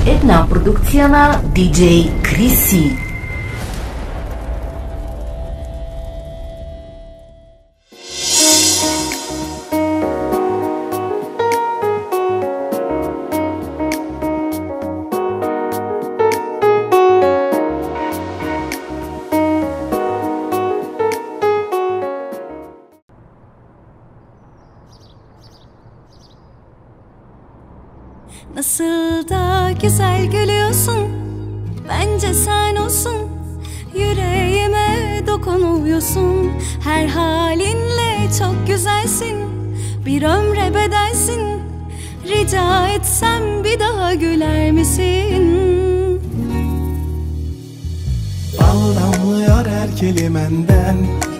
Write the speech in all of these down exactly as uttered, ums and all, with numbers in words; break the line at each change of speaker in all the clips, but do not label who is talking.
Една продукция на ди джей Криси.
Nasıl da güzel gülüyorsun, bence sen olsun. Yüreğime dokunuyorsun, her halinle çok güzelsin. Bir ömre bedelsin, rica etsem bir daha güler misin?
Bal damlıyor her kelimenden,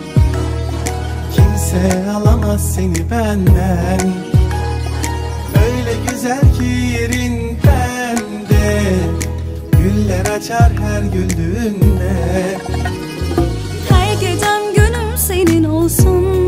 kimse alamaz seni benden. Öyle güzel ki yerin bende, güller açar her güldüğünde.
Her gecem günüm senin olsun,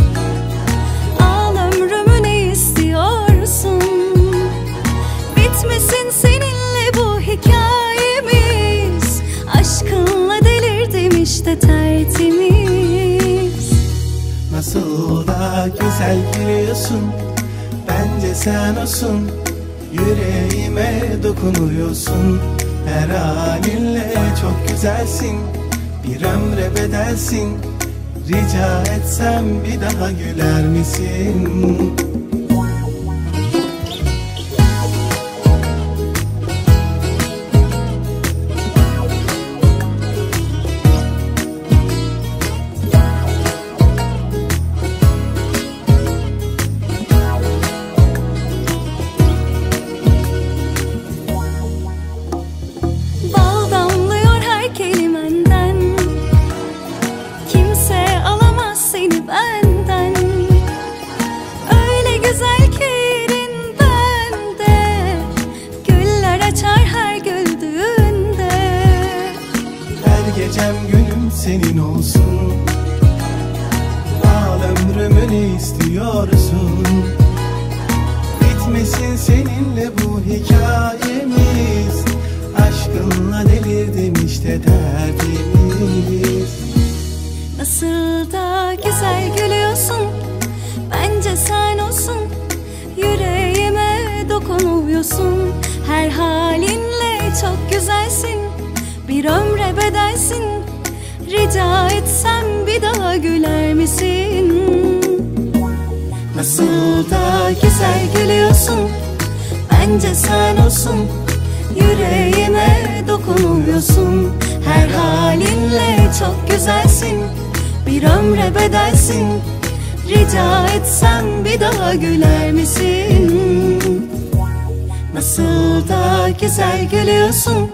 al ömrümü ne istiyorsun? Bitmesin seninle bu hikayemiz, aşkınla delirdim işte tertemiz.
Nasıl da güzel gülüyorsun, bence sen olsun. Yüreğime dokunuyorsun, her halinle çok güzelsin. Bir ömre bedelsin, rica etsem bir daha güler misin? Gecem günüm senin olsun, al ömrümü ne istiyorsun? Bitmesin seninle bu hikayemiz, aşkınla delirdim işte derdimiz.
Nasıl da güzel gülüyorsun, bence sen olsun. Yüreğime dokunuyorsun, her halinle çok güzelsin. Bir ömre bedelsin, rica etsem bir daha güler misin? Nasıl da güzel gülüyorsun, bence sen olsun. Yüreğime dokunuyorsun, her halinle çok güzelsin. Bir ömre bedelsin, rica etsem bir daha güler misin? Nasıl da güzel gülüyorsun.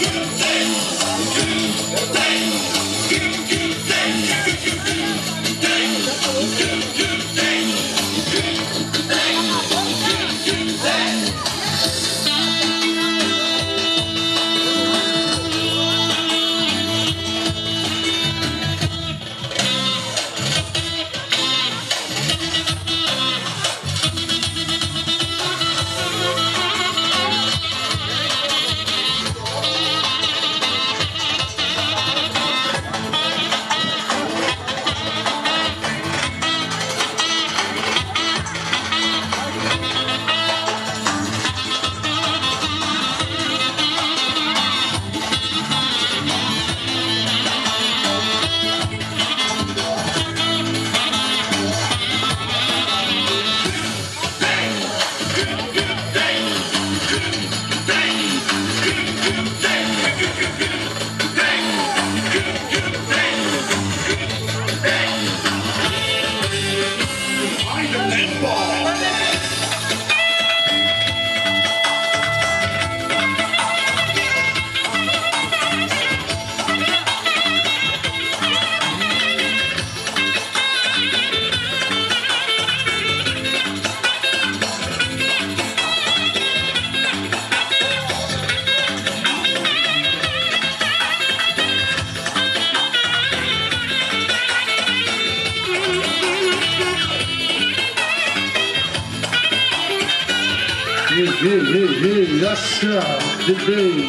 Yeah, yeah, yeah, that's uh, the day.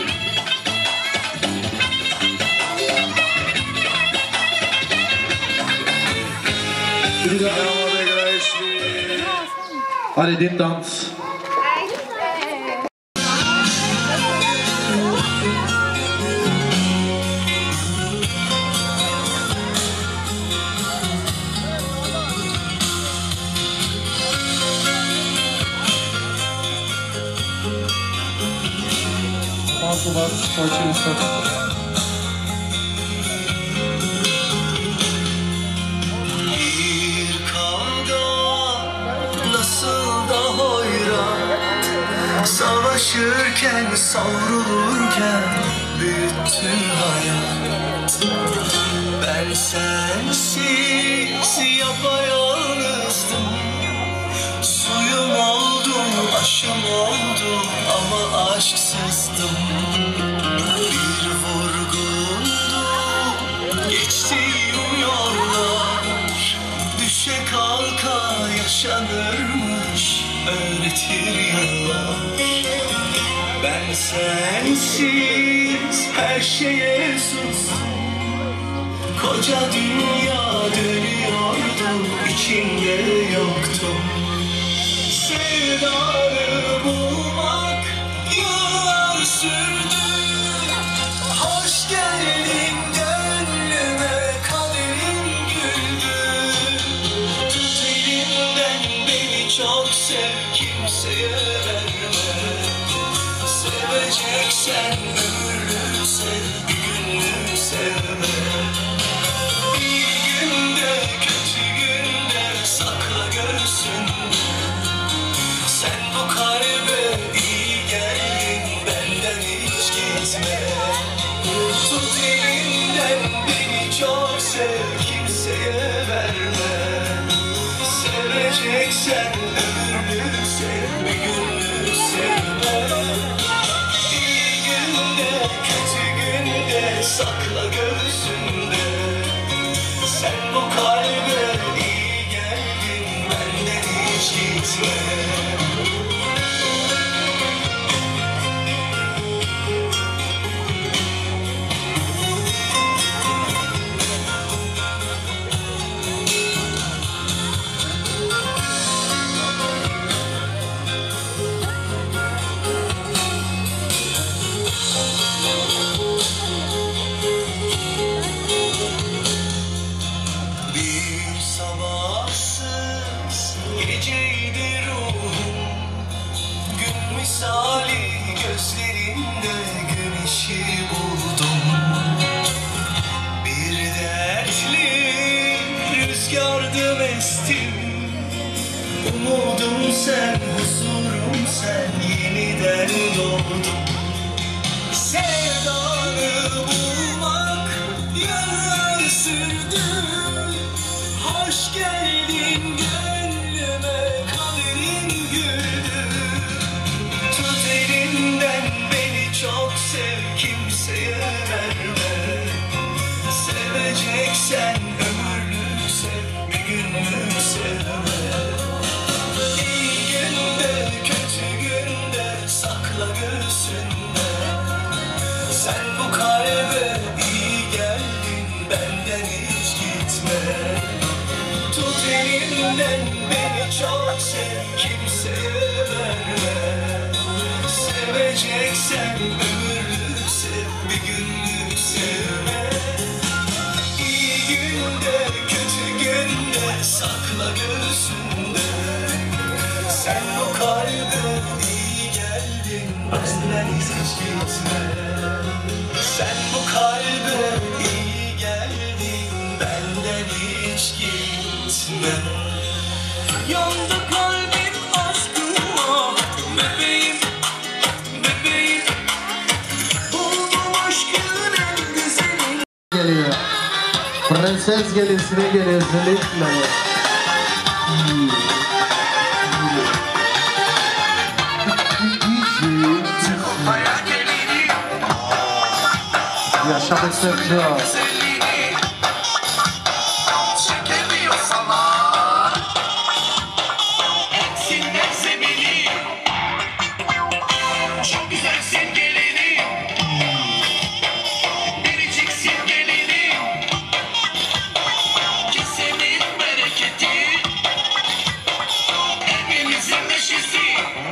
Allez, détente.
Bir kavga nasıl da hoyrat, savaşırken savrulurken bütün hayat. Ben sensiz yapayalnızdım, suyum oldum, aşım oldum ama aşksızdım. Bir vurgundu geçtiğim yollar, düşe kalka yaşanırmış öğretir yıllar. Ben sensiz her şeye sustum, koca dünya dönüyordu, içinde yoktum. Sevdanı bulmak yıllar sürdü. Hoş geldin gönlüme, kaderim güldü. Tut elimden beni çok sev, kimseye verme. Seveceksen ömürlük sev, bir günlük sevme. İyi günde kötü günde sakla göğsünde. Sen bu kalbe iyi geldin, benden hiç gitme. Tut elimden beni çok sev, kimseye verme. Seveceksen ömürlük sev, bir günlük sevme. İyi günde kötü günde sakla göğsünde. Sen bu kalbe iyi geldin, benden hiç gitme. Bir sabahsız geceydi ruhum, gün misali gözlerinde güneşi buldum. Bir dertli rüzgardım estim, umudum sen, huzurum sen, yeniden doğdum. Sevdanı bulmak yıllar sürdü. Hoş geldin gönlüme, kaderin güldü. Tut elimden beni çok sev, kimseye verme. Seveceksen ömürlük sev, bir günlük sevme. İyi günde, kötü günde sakla göğsünde. Sen bu kalbe iyi geldin, benden hiç gitme. Tut elimden beni çok sev, kimseye verme. Seveceksen ömürlük sev, bir günlük sevme. İyi günde, kötü günde sakla göğsünde. Sen bu kalbe iyi geldin, benden hiç gitme. Sen bu kalbe iyi geldin, benden hiç gitme. Yandı kalbim aşkıma, bebeğim, bebeğim. Buldum aşkın en güzeli.
Geliyor. Prenses gelisine geliyor özellikle. Yaşadık Sergio.
Çekemiyor sana. Eksinler zemini. Çok güzelsin gelinim. Biriciksin gelinim. Kesenin bereketi. Evimizin neşesi.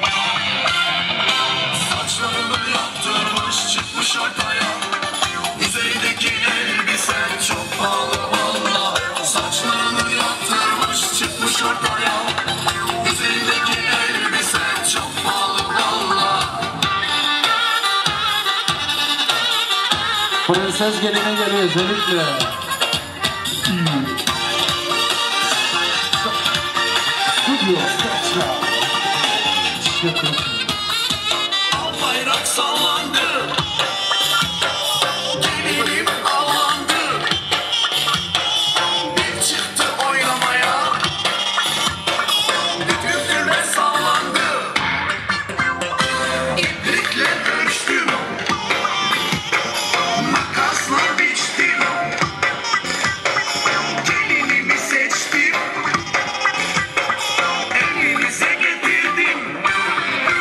Saçlarını yaptırmış çıkmış ortaya. Üzerideki elbise çok pahalı valla. Saçlarını yaptırmış çıkmış ortaya. Üzerindeki elbise çok pahalı valla.
Prenses geline geliyor özellikle. Studio Sergio.
Al bayrak sallandı. Gelinim ağlandı. Bir çıktı oynamaya. Bütün küme sallandı. İbrikle ölçtüm. Makasla biçtim. Gelinimi seçtim. Evinize getirdim.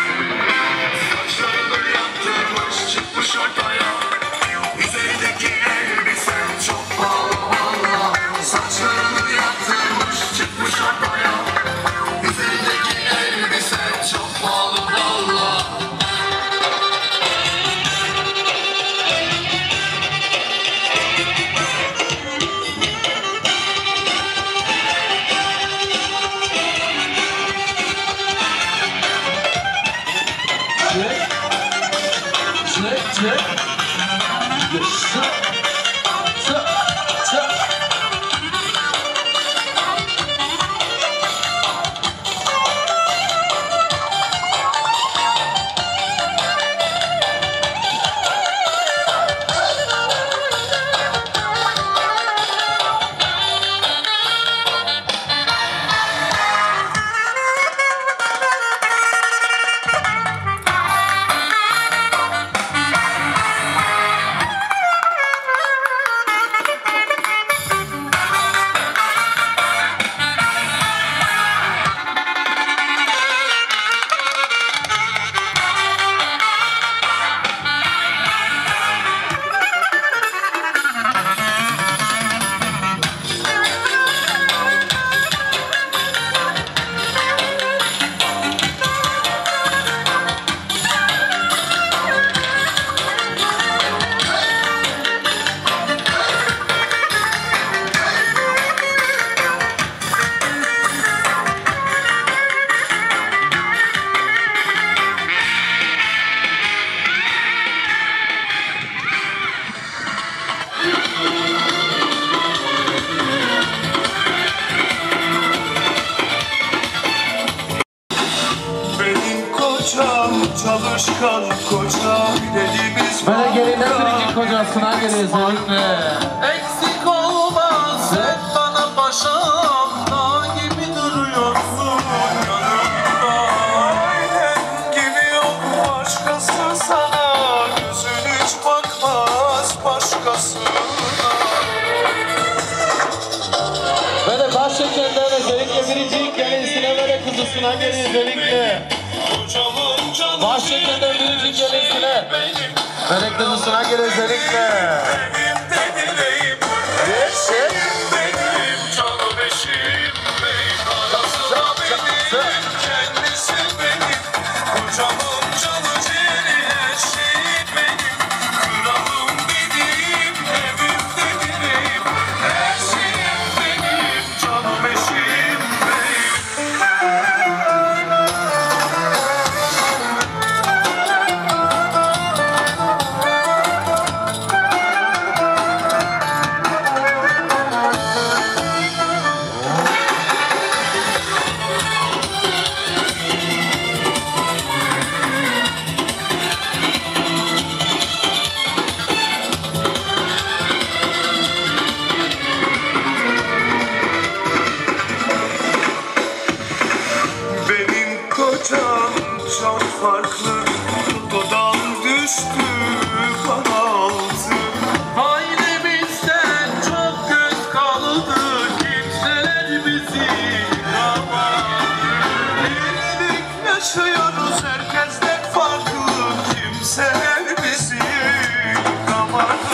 Başçekenden özellikle biricik gelesine böyle kızısına geliyor özellikle. Başçekenden biricik gelesine böyle kızısına geliyor özellikle. Yes, yes.
Benim canım eşim benim, arası da benim, kendisi benim. Kocamın canı ciğeri, her şeyi benim. Kralım benim, evimde direğim. Her şeyim benim, canım eşim benim. Benim kocam çok farklı, Dudadan düştü bana altı. Ailemizden çok göz kaldı, kimseler bizi yıkamadı. Birlik yaşıyoruz, herkesten farklı, kimseler bizi yıkamadı.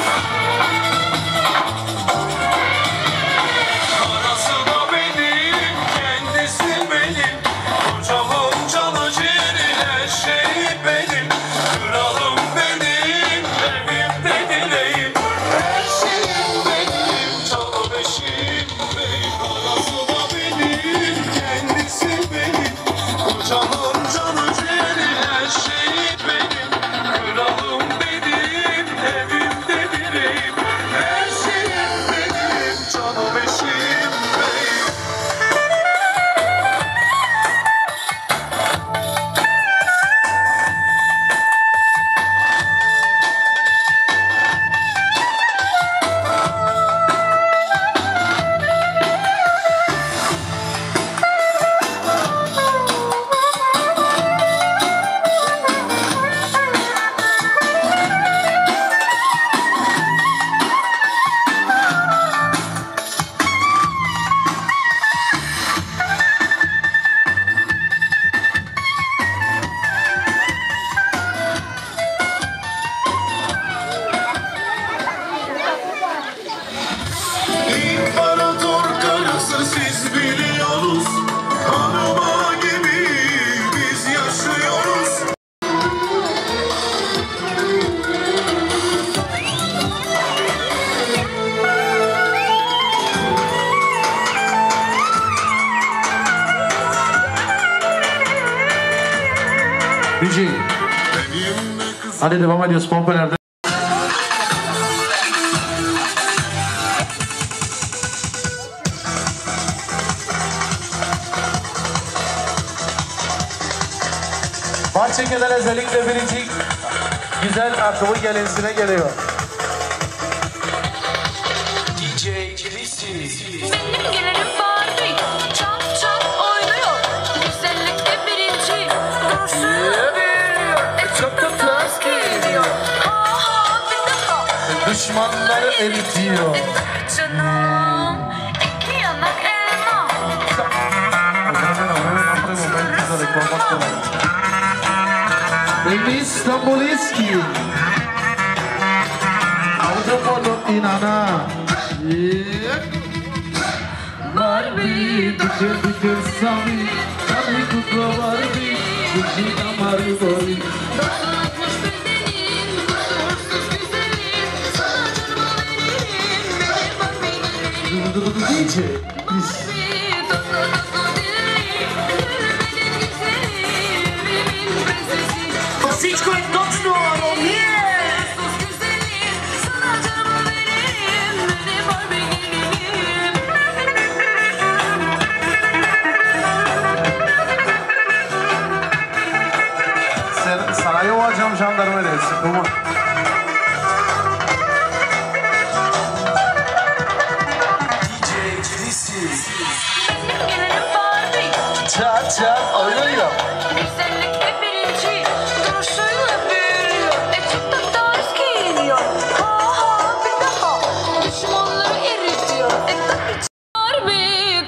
Arası da benim, kendisi benim. Kocamın canı ciğeri, her şeyi benim. Kralım benim, evimde dileğim. Her şeyim benim, canım eşim benim. Arası da benim, kendisi benim. Kocamın canı ciğeri, her şeyi benim. Kralım benim, evimde dileğim. Her şeyim benim, canım eşim benim. İmparator karısı siz biliyoruz, hanıma gibi biz yaşıyoruz.
D J. Hadi devam ediyoruz. Pompa nerede? Bahçeke'den özellikle biricik güzel akımı gelensine geliyor. D J Krisi.
Benim gelinim Barbie, çap çap oynuyor. Güzellikte birinci, duruşuyla büyülüyor. E çok da ters geliyor. Ha ha bir daha.
Düşmanları eritiyor.
E tabii canım, iki yanak elma.
Baby İstanbuliski. Autopolo inana. Barbie, dıkır dıkır sami. Tabi kukla Barbie. Dıkır damarı boy.
Dağlatmış bedenin, kusursuz güzelin. Sana canımı veririm, beni Barbie
D J.
Barbie, tatlı tatlı dillerim. Gülmenin güzeli, evimin prensesi.
Kosičko je točno, ovo nije!
Kusursuz güzelin, sana canımı veririm, beni Barbie gelinim.
Sen, sana yollayacağım jandarma dersin. Tamam. D J Krisi.
Benim gelinim Barbie,
Çat çat oynuyor.
güzellikte birinci, duruşuyla büyülüyor. E çok da ters geliyor. Ha ha bir daha, düşmanları eritiyor. E tabii Barbie,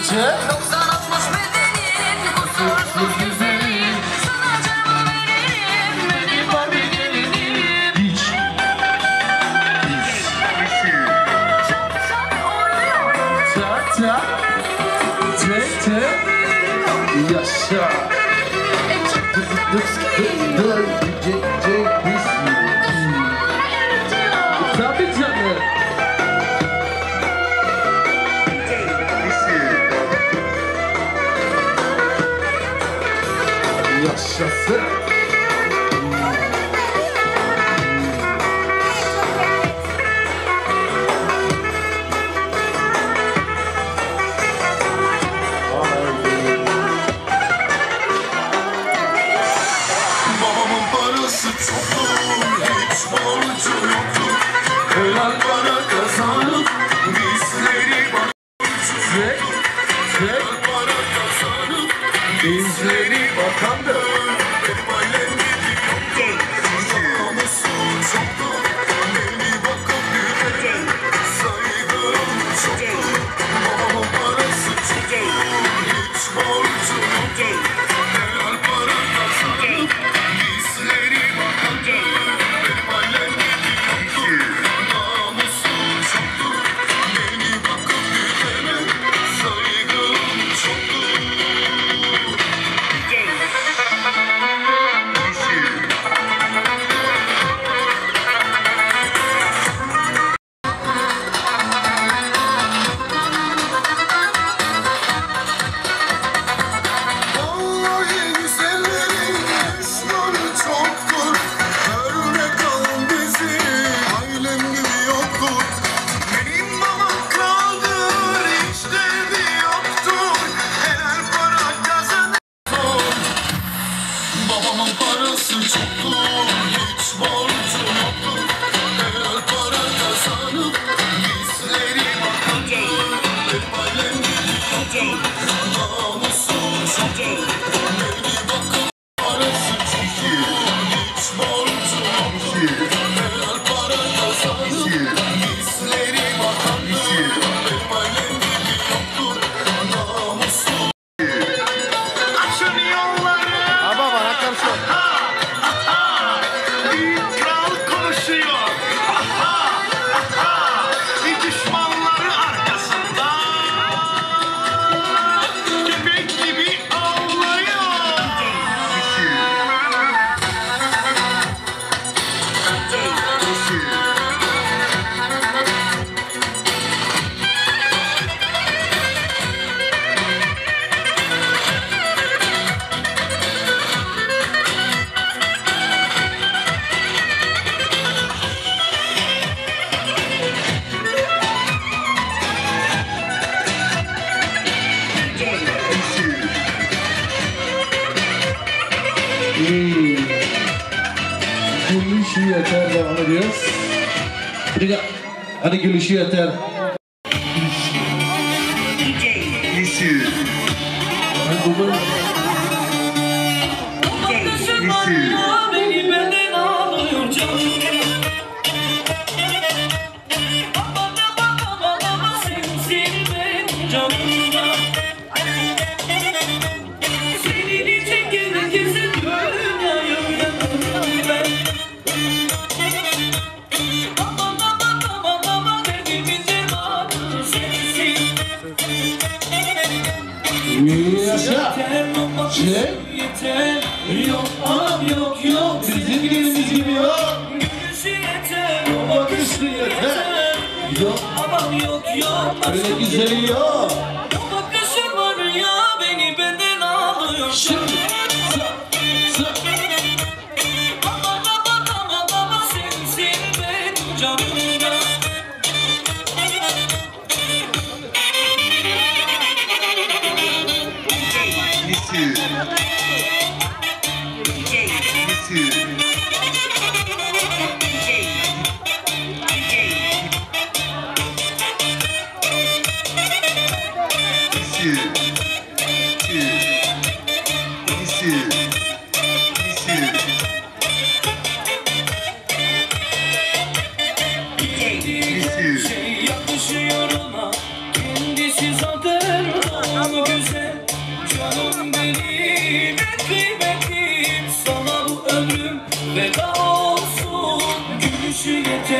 doksan altmış bedenin kusursuz güzelim. Sana canım veririm, benim Barbie gelinim.
Hiç.
Çat çat oynuyor.
Tak tak. Tek tek. Yaşa.
E çok da ters geliyor.
Dur. Cek cek biz. Tabii canım. Yaşasın.
Babamın parası çoktur, hiç borcu yoktur. Helal para kazanıp bizleri bak.
Tek tek.
Para kazanıp
Bizleri bakandır.
benim ailem gidiyor. Namusun çoktur, beni bakıp gülerim. Saygım çoktur, babamın parası çoktur, hiç borcu yoktur. Helal para kazanıp bizleri bakandır. Benim ailem gidiyor. Namusun çoktur, beni bakıp gülerim. Saygım çoktur. Vallahi güzellerin düşmanı çoktur. Örnek al bizi, ailem gibi yoktur. Benim babam kaldır, hiç derdi yoktur. Helal para kazanır. Babamın parası çoktur, hiç borcu yoktur. Helal para kazanıp bizleri bakandır. Benim ailem gibi yoktur. Namusun çoktur, beni bakın parası çoktur. Hiç borcu yoktur. Helal para kazanıp bizleri bakandır. Benim ailem gibi yoktur. Namusun. Açın yolları. Büyük kral konuşuyor. Aha, aha. Bir düşmanları arkasında. Köpek gibi avlıyor.
İyi. Gülüşü yeter, devam ediyoruz. Bir dakika. Hadi gülüşü yeter. Hadi baba.
Beni benden alıyor canım. Bana bana bana sen seni ben canımda. Senin için gerekirse dünyayı yanımda ben. Bana bana bana bana derdimize bak sensin.
Yaşa. Şey.
Yeter, yok anam yok yok.
Bizim giderimiz gibi yok.
Gülüşü yeter,
O bakışı yeter. Yok.
babam yok yok.
Öyle güzeli yok.
O bakışın var ya beni benden alıyor.
Şimdi. Sa. Sa.
Baba baba baba baba sensin benim canımda.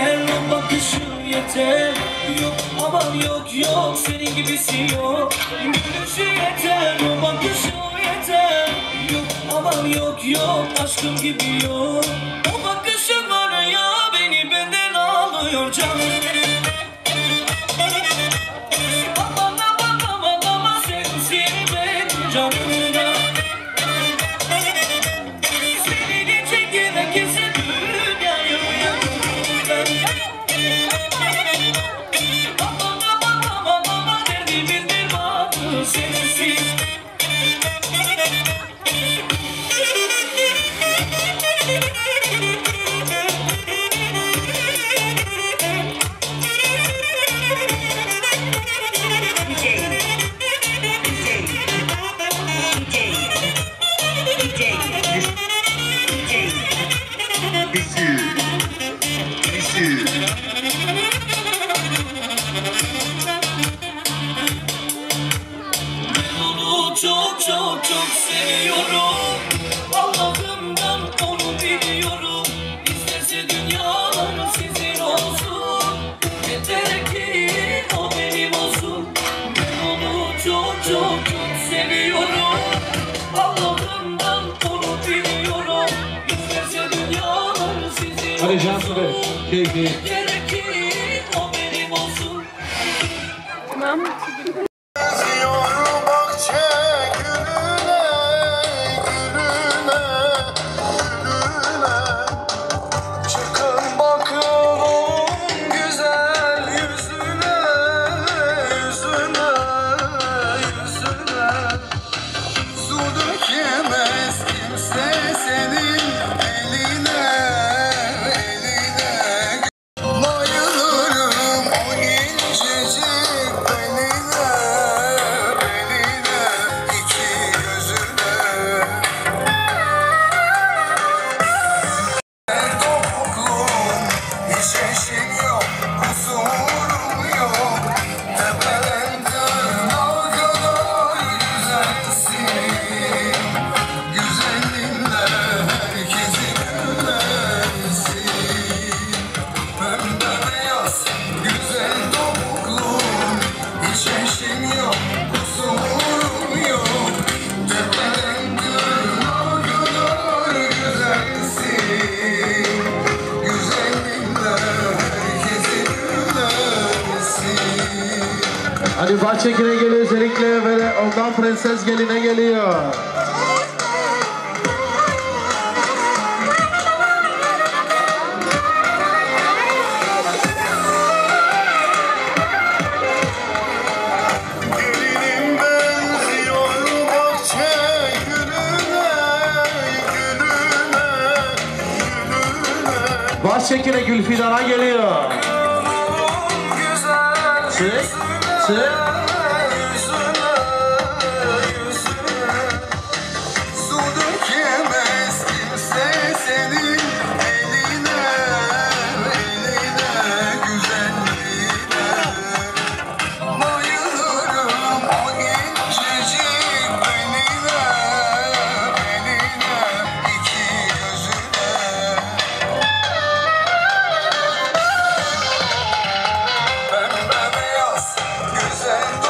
yeter, o bakışın yeter. Yok aman yok yok, senin gibisi yok. Gülüşü yeter, o bakışın yeter. Yok aman yok yok, aşkım gibi yok. O bakışın var ya, beni benden alıyor canım. Aman aman aman aman, sensin benim canımda. Seni çekene kesin dünyayı uyandım. Aman aman aman aman, derdimin dermanı sensin. Çok çok çok seviyorum. Allah'ımdan onu biliyorum. İsterse dünyalar sizin olsun. Yeter ki o benim olsun. Ben onu çok çok çok seviyorum. Allah'ımdan onu biliyorum. İsterse dünyalar sizin
Hadi Cansu Bey,
olsun.
keyfi.
Yeter ki o benim olsun.
Tamam.
Hadi bahçekine geliyor özellikle ve ondan prenses geline geliyor.
Gelinim benziyor bahçe gülüne, gülüne, gülüne.
Bahçekine Gülfidan'a geliyor. Çık, çık.
Güzel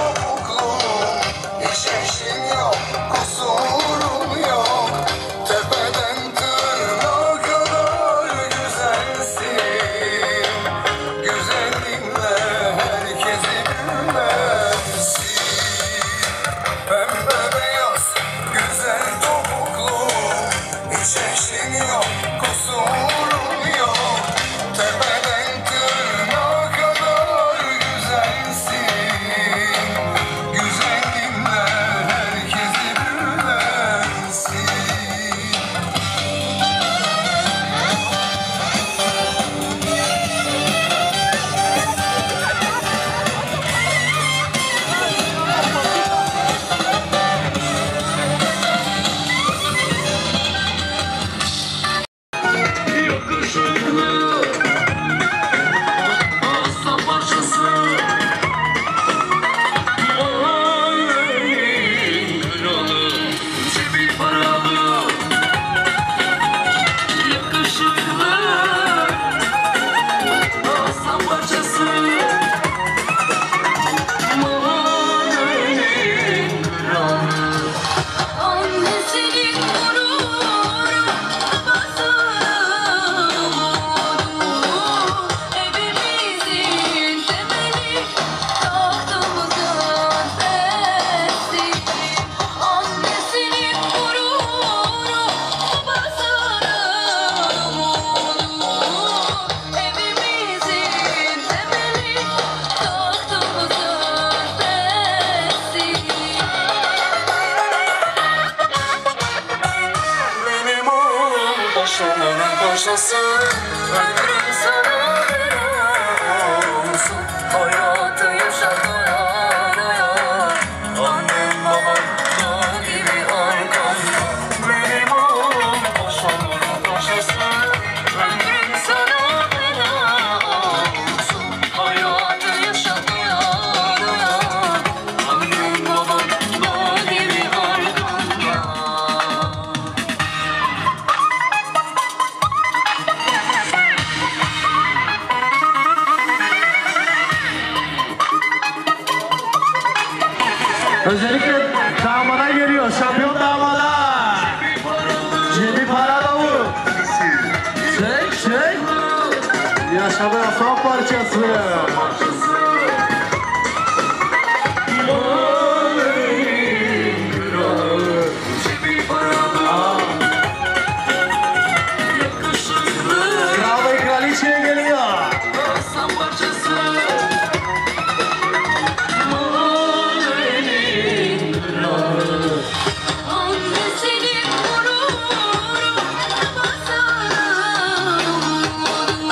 yaşasın. Ömrüm sana olsun. Hayatı yaşa doya doya. Annem babam dağ gibi arkamda. Benim oğlum boşanır boşasın. Ömrüm sana olsun. Hayatı yaşa doya doya. Annem babam dağ gibi arkamda.
Özellikle damada geliyor, şampiyon damada. Cebi para davul. Çek çek. Yaşamaya son parçası. Kral ve kraliçeye geliyor.
Annesinin gururu, basanı,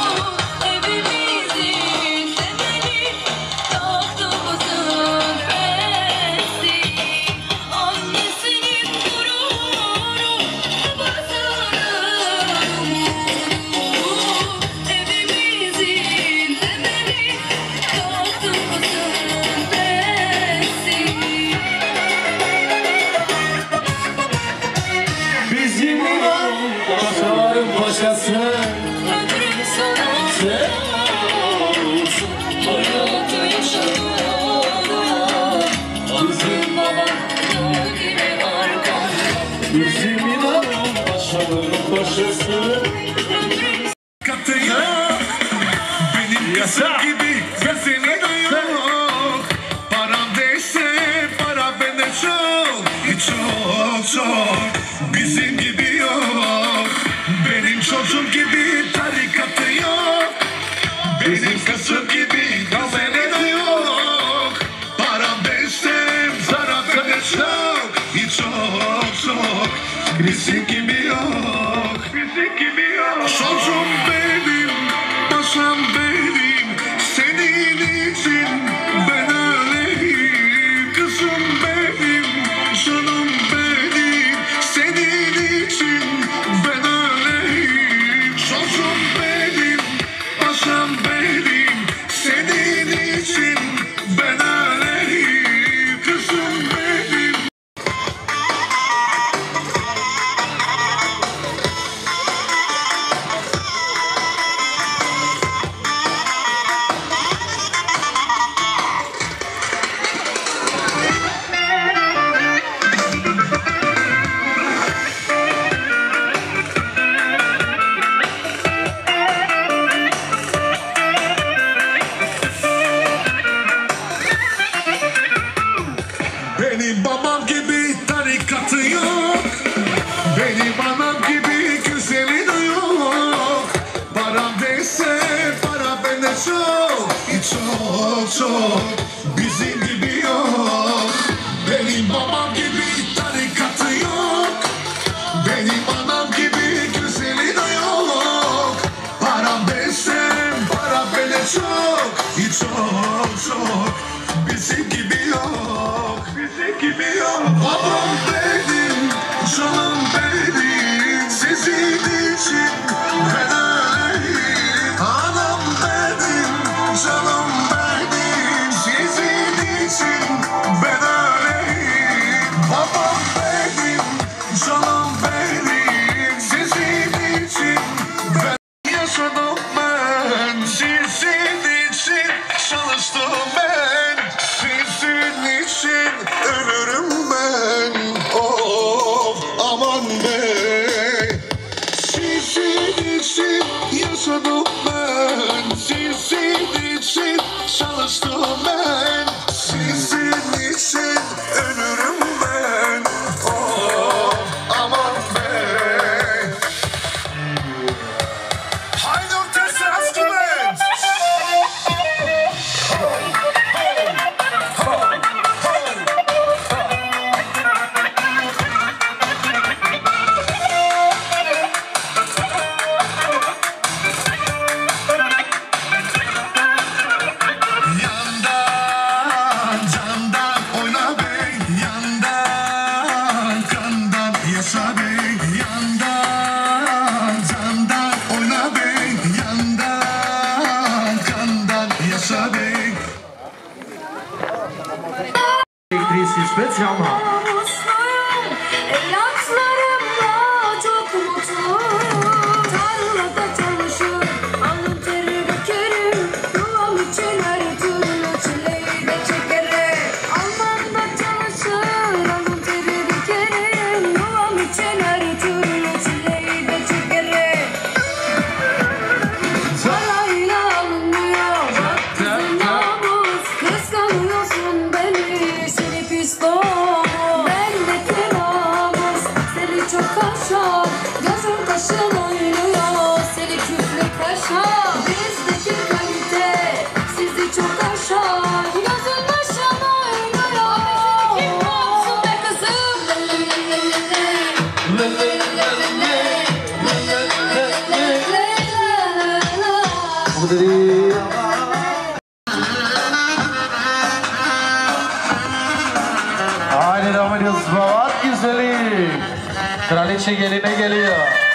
evimizin temeli, tahtımızın presi. Annesinin gururu, basanı, evimizin temeli, tahtımızın presi.
Bizim İvan Paşaların paşası.
Ömrüm sana olsun. Hayatı yaşa doya doya. Annem babam dağ gibi arkamda.
Bizim İvan Paşaların paşası.
Katıyor benim kızım gibi gözleri de yok. Param değilse para bende çok, çok çok. Bizim gibi yok. Benim çocuğum gibi tarikatı yok. Benim kızım gibi gözleri de yok. Param değilse para bende çok, çok çok. Bizim gibi yok. Bizim gibi yok. Çocuğum benim, paşam benim. Senin için ben öleyim. Kızım benim, canım benim. Senin için ben öleyim. Çocuğum benim, paşam benim. Senin için ben öleyim. Kızım benim. Benim babam gibi tarikatı yok. Benim anam gibi güzeli de yok. Param değilse para bende çok, çok çok. Bizim gibi yok. Benim babam gibi tarikatı yok. Benim anam gibi güzeli de yok. Param değilse para bende çok, çok çok. Bizim gibi yok. Bizim gibi yok. Babam benim, canım benim. Sizin için ben öleyim. Anam benim, canım benim. Sizin için ben öleyim. Babam benim, canım benim. Sizin için ben yaşadım ben. Sizin için çalıştım ben. Sizin için ölürüm ben. Of aman be. Sizin için yaşadım ben. Sizin için çalıştım ben. Sizin için ölürüm ben. Of aman be. Haydi ortası Askelet. Ho, ho, ho, ho.
Krisi specjalna.
Mutluyum, evlatlarımla çok mutluyum. Tarlada çalışır, alın teri dökerim. Yuvam için her türlü çileyi de çekerim. Almanda çalışır, alın teri dökerim. Yuvam için her türlü çileyi de çekerim. Parayla alınmıyor, bak kızım namus. Kıskanıyorsun beni, seni pis doğum. Bendeki namus seni çok aşar. Gözün kaşın oynuyor, seni küflü kaşar. Bizdeki kalite sizi çok aşar. Gözün başın oynuyor. Abi seni kim yapsın be kızım?
Haydi devam ediyoruz. Bavat güzeli. Kraliçe geline geliyor.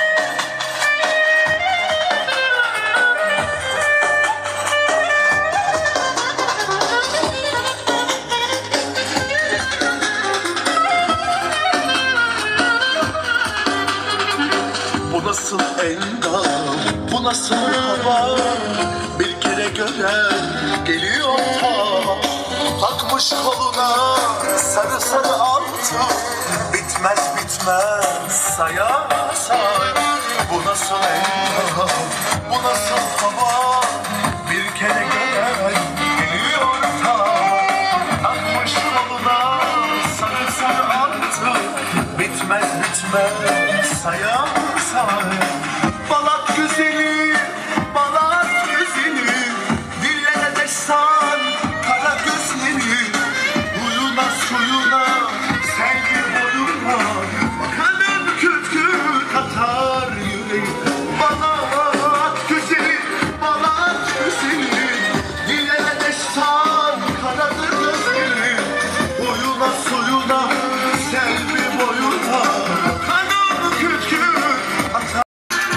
Bu nasıl endam, bu nasıl hava? Bir kere gören geliyor ta. Takmış koluna sarı sarı altın. Bitmez bitmez saya say. Bu nasıl endam, bu nasıl hava? Bir kere gören geliyor ta. Takmış koluna sarı sarı altın. Bitmez bitmez saya say. Balat güzeli, balat güzeli. Dillere destan kara gözleri. Huyuna suyuna sevgi boyuna. Bakalım küt küt atar yüreği. Balat güzeli, balat güzeli. Dillere destan kara gözleri. Huyuna suyuna sevgi boyuna. Bakalım küt küt atar.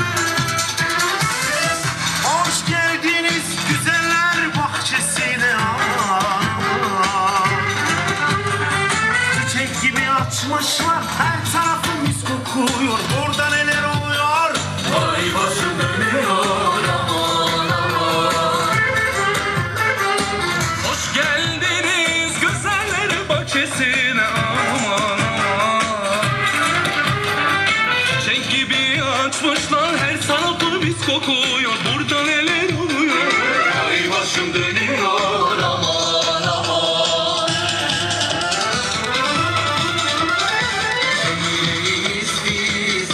Hoş geldiniz güzeller bahçesine. Çiçek gibi açmışlar, her tarafım mis kokuyor. Burada neler oluyor? Ay başım dönüyor, aman aman.
Hoş geldiniz güzeller bahçesine, aman aman. Çiçek gibi açmışlar, her tarafı mis kokuyor. Burada neler oluyor? Ay başım dönüyor, aman aman. Mükemmeliz biz,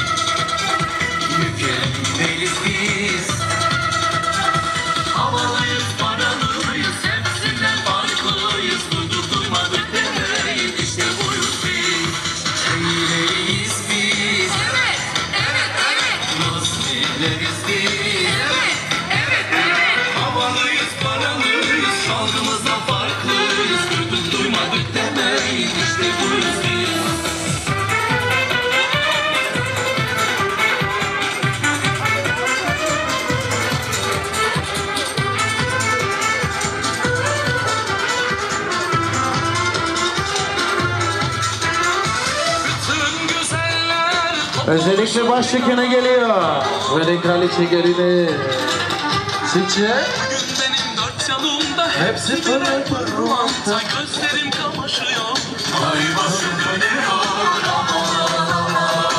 mükemmeliz biz. Havalıyız, paralıyız, hepsinden farklıyız. Duyduk duymadık demeyin, işte buyuz biz. Öyleyiz biz. Evet, evet, evet. Nasilleriz biz. Evet, evet, evet. Havalıyız, paralıyız, şalgımızdan farklıyız. Duyduk duymadık demeyin, işte buyuz biz. Bütün güzeller
Özellikle baş çekene geliyor. Böyle kraliçe geline. Sizce?
bugün benim dört yanımda
Hepsi pırıl pırıl.
Manta gözlerim kamaşıyor. Ay başım dönüyor, aman aman.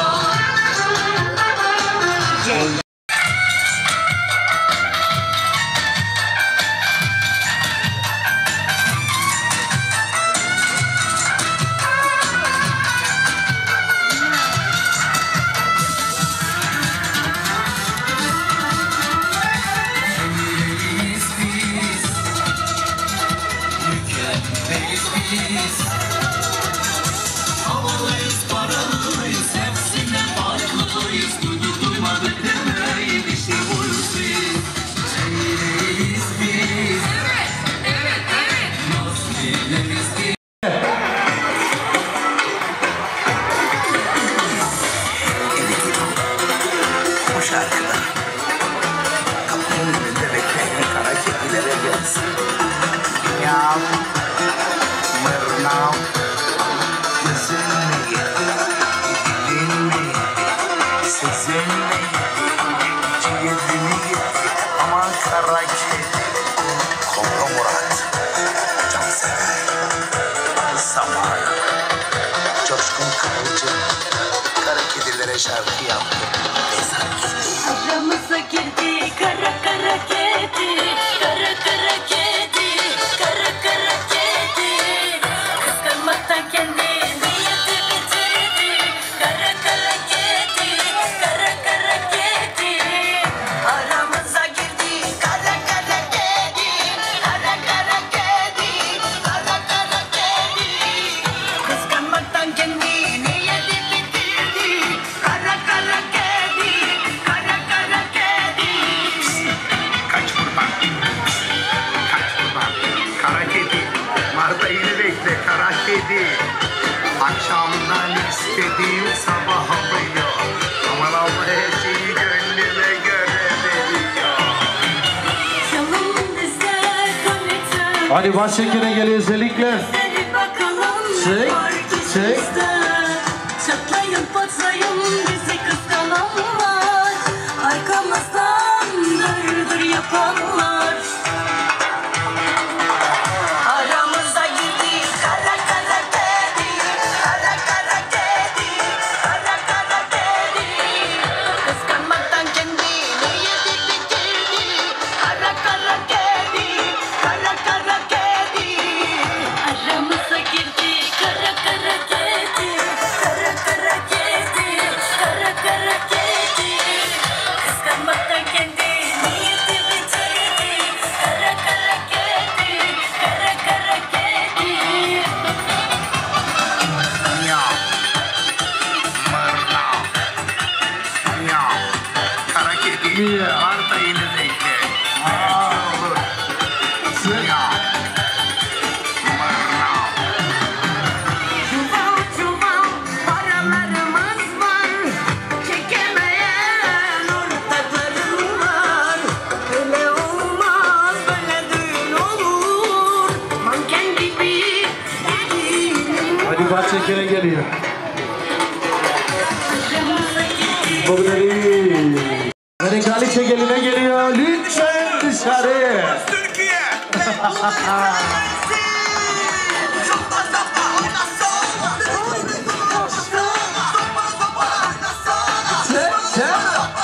Mükemmeliz biz, mükemmeliz biz. Havalıyız, paralıyız, hepsinden farklıyız. Duyduk duymadık demeyin, işte buyuz biz. Öyleyiz biz. Evet, evet, evet. Nasilleriz biz.
Bu şarkıda kapının önünde bekleyen kara kedilere gelsin. Miau, mırnav, kere şarkı yaptım.
Aramıza girdi kara kara kedi, kara kara kedi, kara kara kedi. Kıskanmaktan kendini yedi bitirdi. Kara kara kedi, kara kara kedi. Aramıza girdi kara kara kedi, kara kara kedi, kara kara kedi. Kıskanmaktan kendini yedi bitirdi. Kara kara kedi, kara kara kedi.
Kaç kurban. Kaç kurban. Kara kedi. Marda yeni bekle kara kedi. Akşamdan istediğim sabah oluyor. Aman Allah her şeyi gönlüme göre veriyor.
Çalın güzel kalite.
Hadi başşekere geliyor özellikle.
Hadi bakalım
Çek,
ne var
çek.
içimizde. Çatlayın patlayın bizi kıskananlar. Arkamızdan dırdır yapanlar. Aramıza girdi kara kara kedi, kara kara kedi, kara kara kedi. Kıskanmaktan kendini yedi bitirdi. Kara kara kedi, kara kara kedi. Aramıza girdi kara kara kedi, kara kara kedi, kara kara kedi. Kıskanmaktan kendini yedi bitirdi. Kara kara kedi, kara kara kedi.
Ya. Marda. Ya. Kara kedi. Marda yeni bekle. Olur. Ya. Marda.
Çuval çuval paralarımız var. Çekemeyen ortaklarım var. Öyle olmaz böyle düğün olur. Manken gibi gelinim.
Hadi başşekere geliyor.
Aramıza girdi.
Bu değil. Hadi Kraliçe geline geliyor. Lütfen dışarı.
Türkiye.
Çek, çek.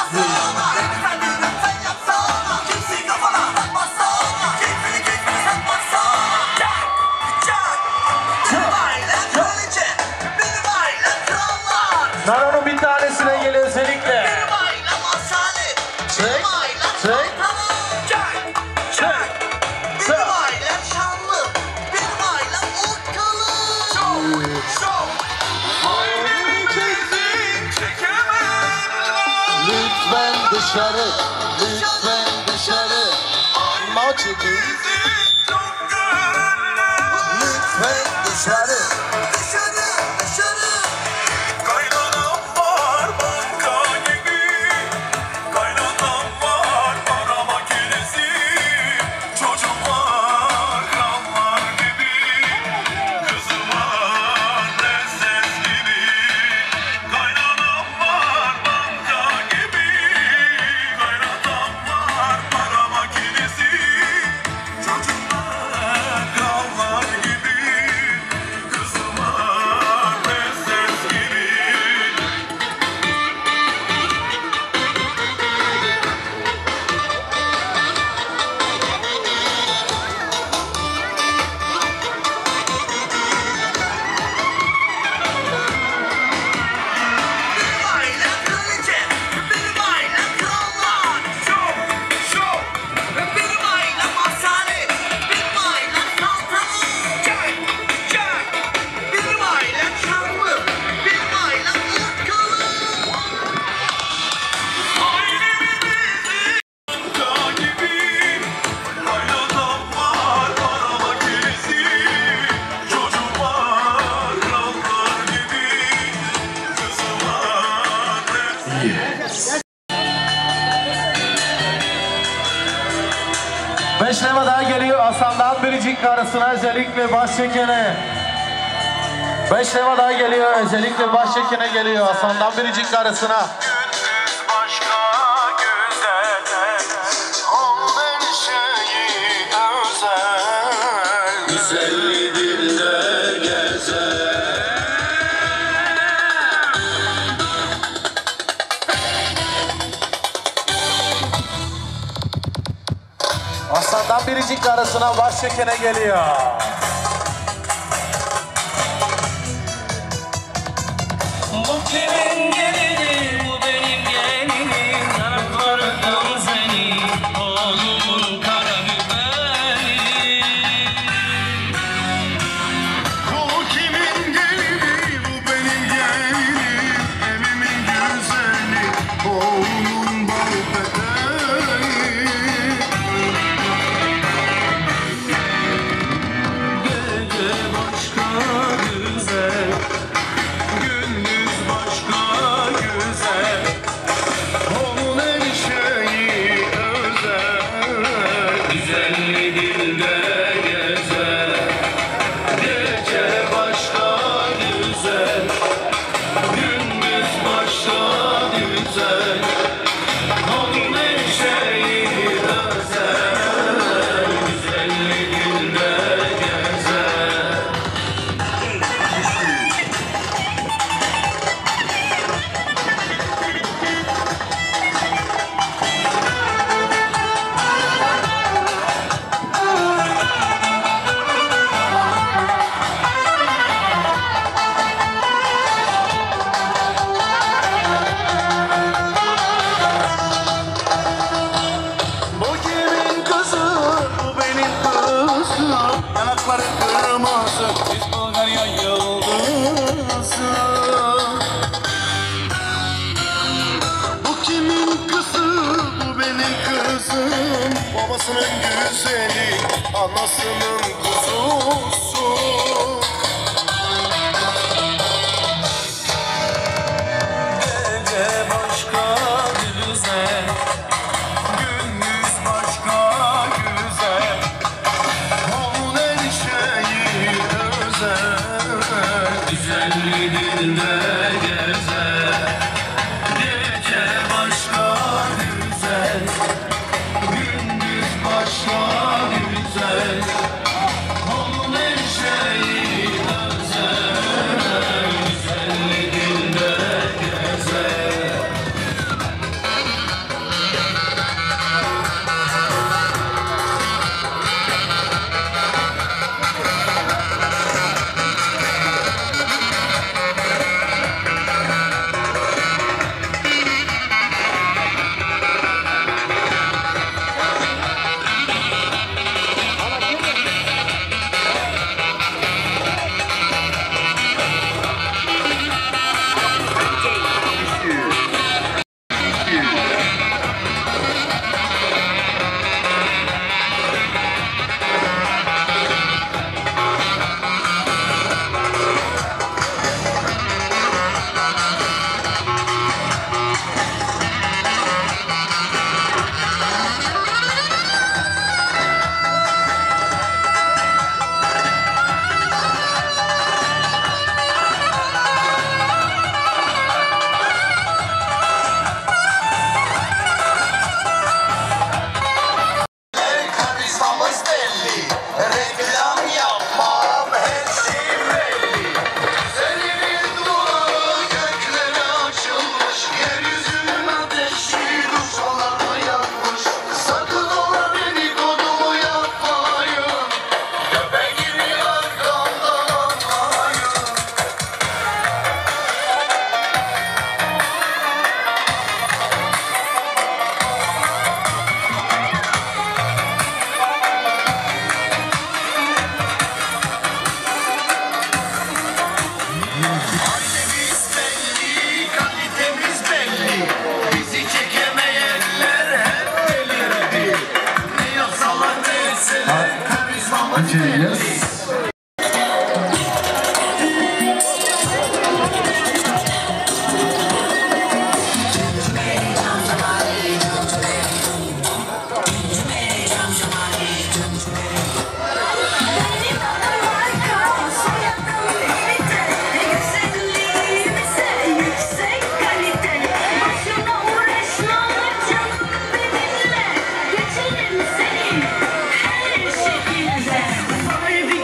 Naron'un bir tanesine geliyor özellikle. Çek, çek. Lütfen dışarı, lütfen dışarı. Maçıcı. Lütfen dışarı.
Kaynanam var banka gibi, kaynanam var para makinesi, çocuk var kramlar gibi, kızım var lezzet gibi. Kaynanam var banka gibi, kaynanam var para makinesi, çocuk var kramlar gibi, kızım var lezzet gibi. Benim ailem kraliçe, benim ailem krallar. Şov, şov. Benim ailem afsane, benim ailem saltanat. Çay, çay. Benim ailem şanlı, benim ailem ırkalı. Ailemimizin banka gibi, kaynanam var para makinesi, çocuk var krallar gibi, kızım var lezzet.
Beş leva daha geliyor Hasan'dan biricik karısına özellikle başşekere. Beş leva daha geliyor özellikle başşekere geliyor Hasan'dan biricik karısına.
Gündüz başka güzel, ondan şeyi özel. Güzelliği dilde gezer.
Aslandan biricik arasına baş çekene geliyor.
Bu kimin gelini, bu benim gelinim. Yanakları gözleri, oğlumun karabiberi.
Bu kimin gelini, bu benim gelinim. Evimin güzeli, oğlumun bal bebeği.
Gece başka güzel, gündüz başka güzel.
Onun her şeyi özel.
Güzelli dilde gezer. Gece başka güzel, gündüz başka güzel. Onun her şeyi özel. Güzelli dilde gezer.
Bu kimin kızı, bu benim kızım. Yanakları kırmızı, biz Bulgarya yıldızı. Bu kimin kızı, bu benim kızım. Babasının güzeli, anasının kuzusu.
Gece başka güzel, gündüz başka güzel.
Onun her şeyi özel.
Güzelli dilde gezer. Gece başka güzel, gündüz başka güzel. Onun her şeyi özel. Güzelli dilde gezer.
Karizmamız belli, reklam yapmam, her şey belli. Senin duağı göklere açılmış, yeryüzünün ateşi duşalarına yanmış. Sakın ola dedikodumu yapmayın, köpek gibi arkamdan atmayın. Annemiz belli, kalitemiz belli. Bizi çekemeyenler hep delirdi. Ne yapsalar ne etseler, karizmamız belli.
Benim adım marka, soyadım Melite. Güzelliğim ise yüksek kalite. Boşuna uğraşma canım benimle. Geçerim seni her şekilde. Barbie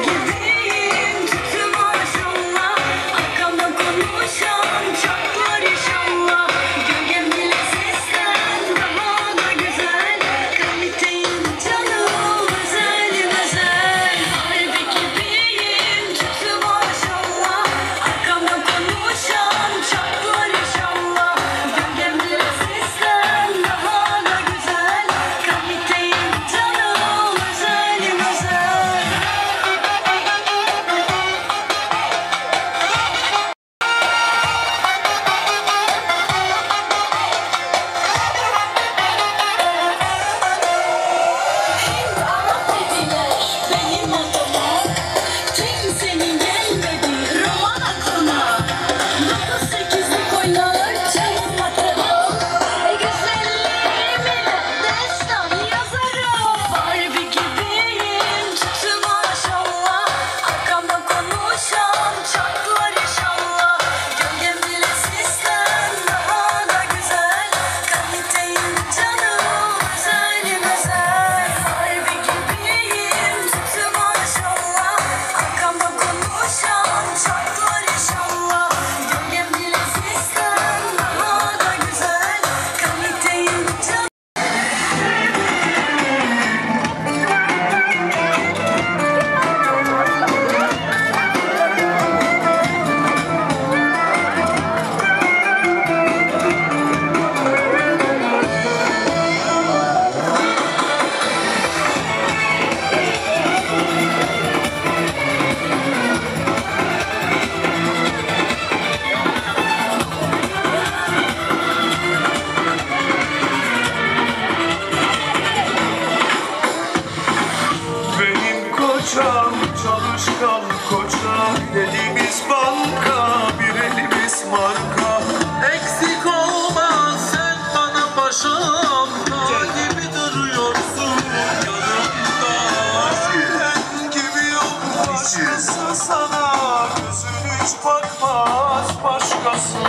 başkasına.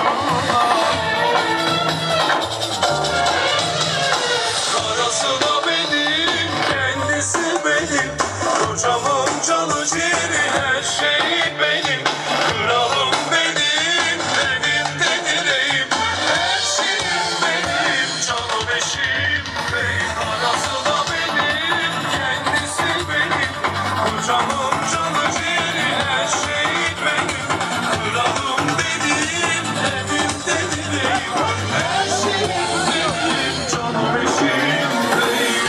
Karası da benim, kendisi benim. Kocamın canı ciğeri, her şeyi benim. Kralım benim, benim dedireyim. Her şeyim benim, canım eşim benim. Karası da benim, kendisi benim. Kocamın canı ciğeri, her şeyi benim. Kralım benim, benim dedireyim. Her şeyim benim, canım eşim benim.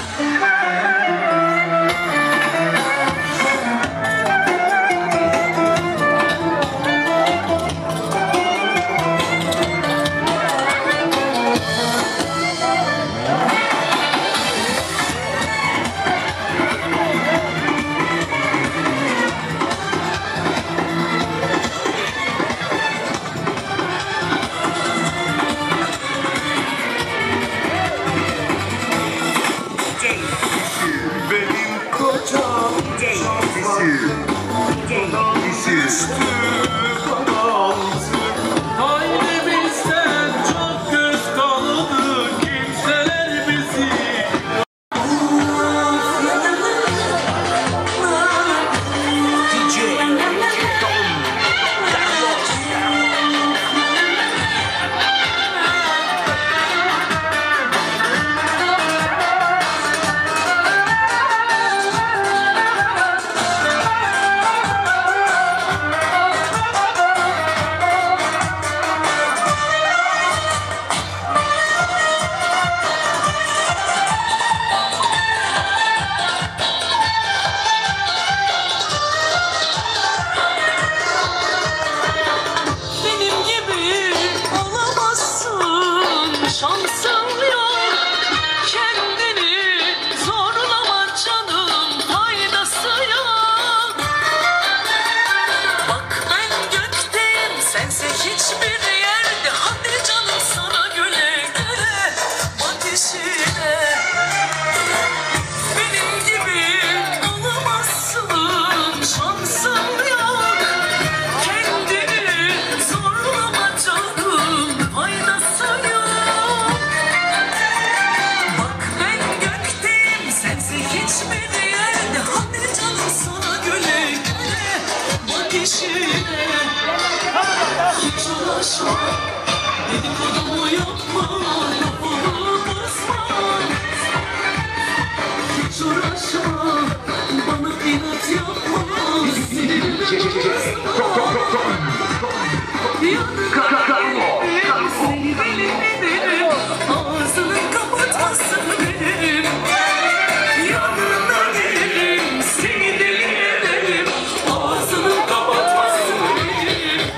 Benim kocam ailemizden çok kıskandı kimseler bizi.
Benim gibi olamazsın, şansın yok. Kendini zorlama canım, faydası yok. Bak ben gökteyim, sense hiçbir yerde. Hadi canım sana güle güle, bak işine. Benim gibi olamazsın, şansın yok. Kendini zorlama canım, faydası yok. Bak ben gökteyim, sense hiçbir yerde. Hadi canım sana güle güle, bak işine. Hiç uğraşma, dedikodumu yapma, lafımı basma. Hiç uğraşma, bana inat yapma. Sinirimi bozma. Yanına seni benim ederim. Ağzını kapatmasın benim. Yanına gelirim, seni deli ederim. Ağzını kapatmasın benim.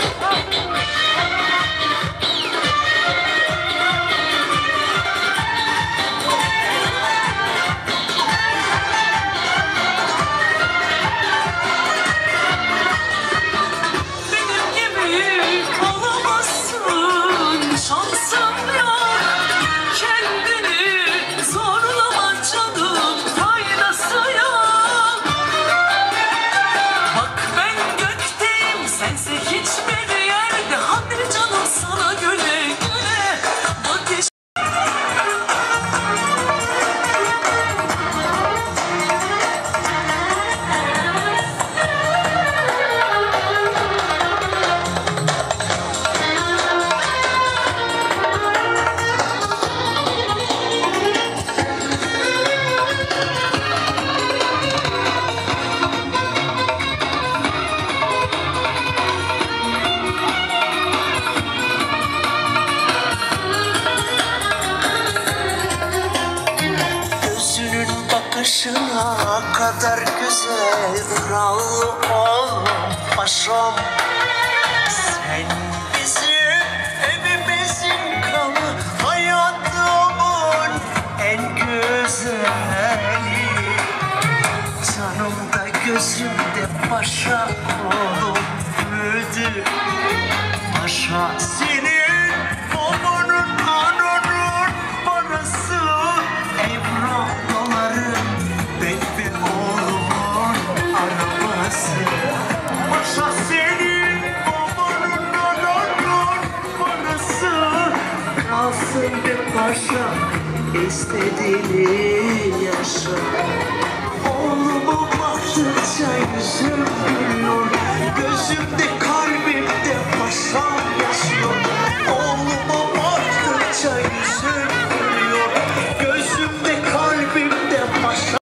Benim gibi olamazsın, şansın yok. Kendini zorlama canım, faydası yok. Bak ben gökteyim, sense hiçbir yerde. Hadi canım sana güle güle, bak iş- Gözünün bakışına kadar güzel, krallı oğlum paşam. Sen bizim evimizin kralı, hayatımın en güzeli. Canımda gözümde paşa oğlum büyüdü. Paşa senin babanın, ananın parası. Evrak doların, ben ve oğlumun arabası. Paşa senin babanın, ananın
istediğini yaşa. Oğluma baktıkça yüzüm gülüyor, gözümde kalbimde paşam yaşıyor. Oğluma baktıkça yüzüm gülüyor, gözümde kalbimde paşam.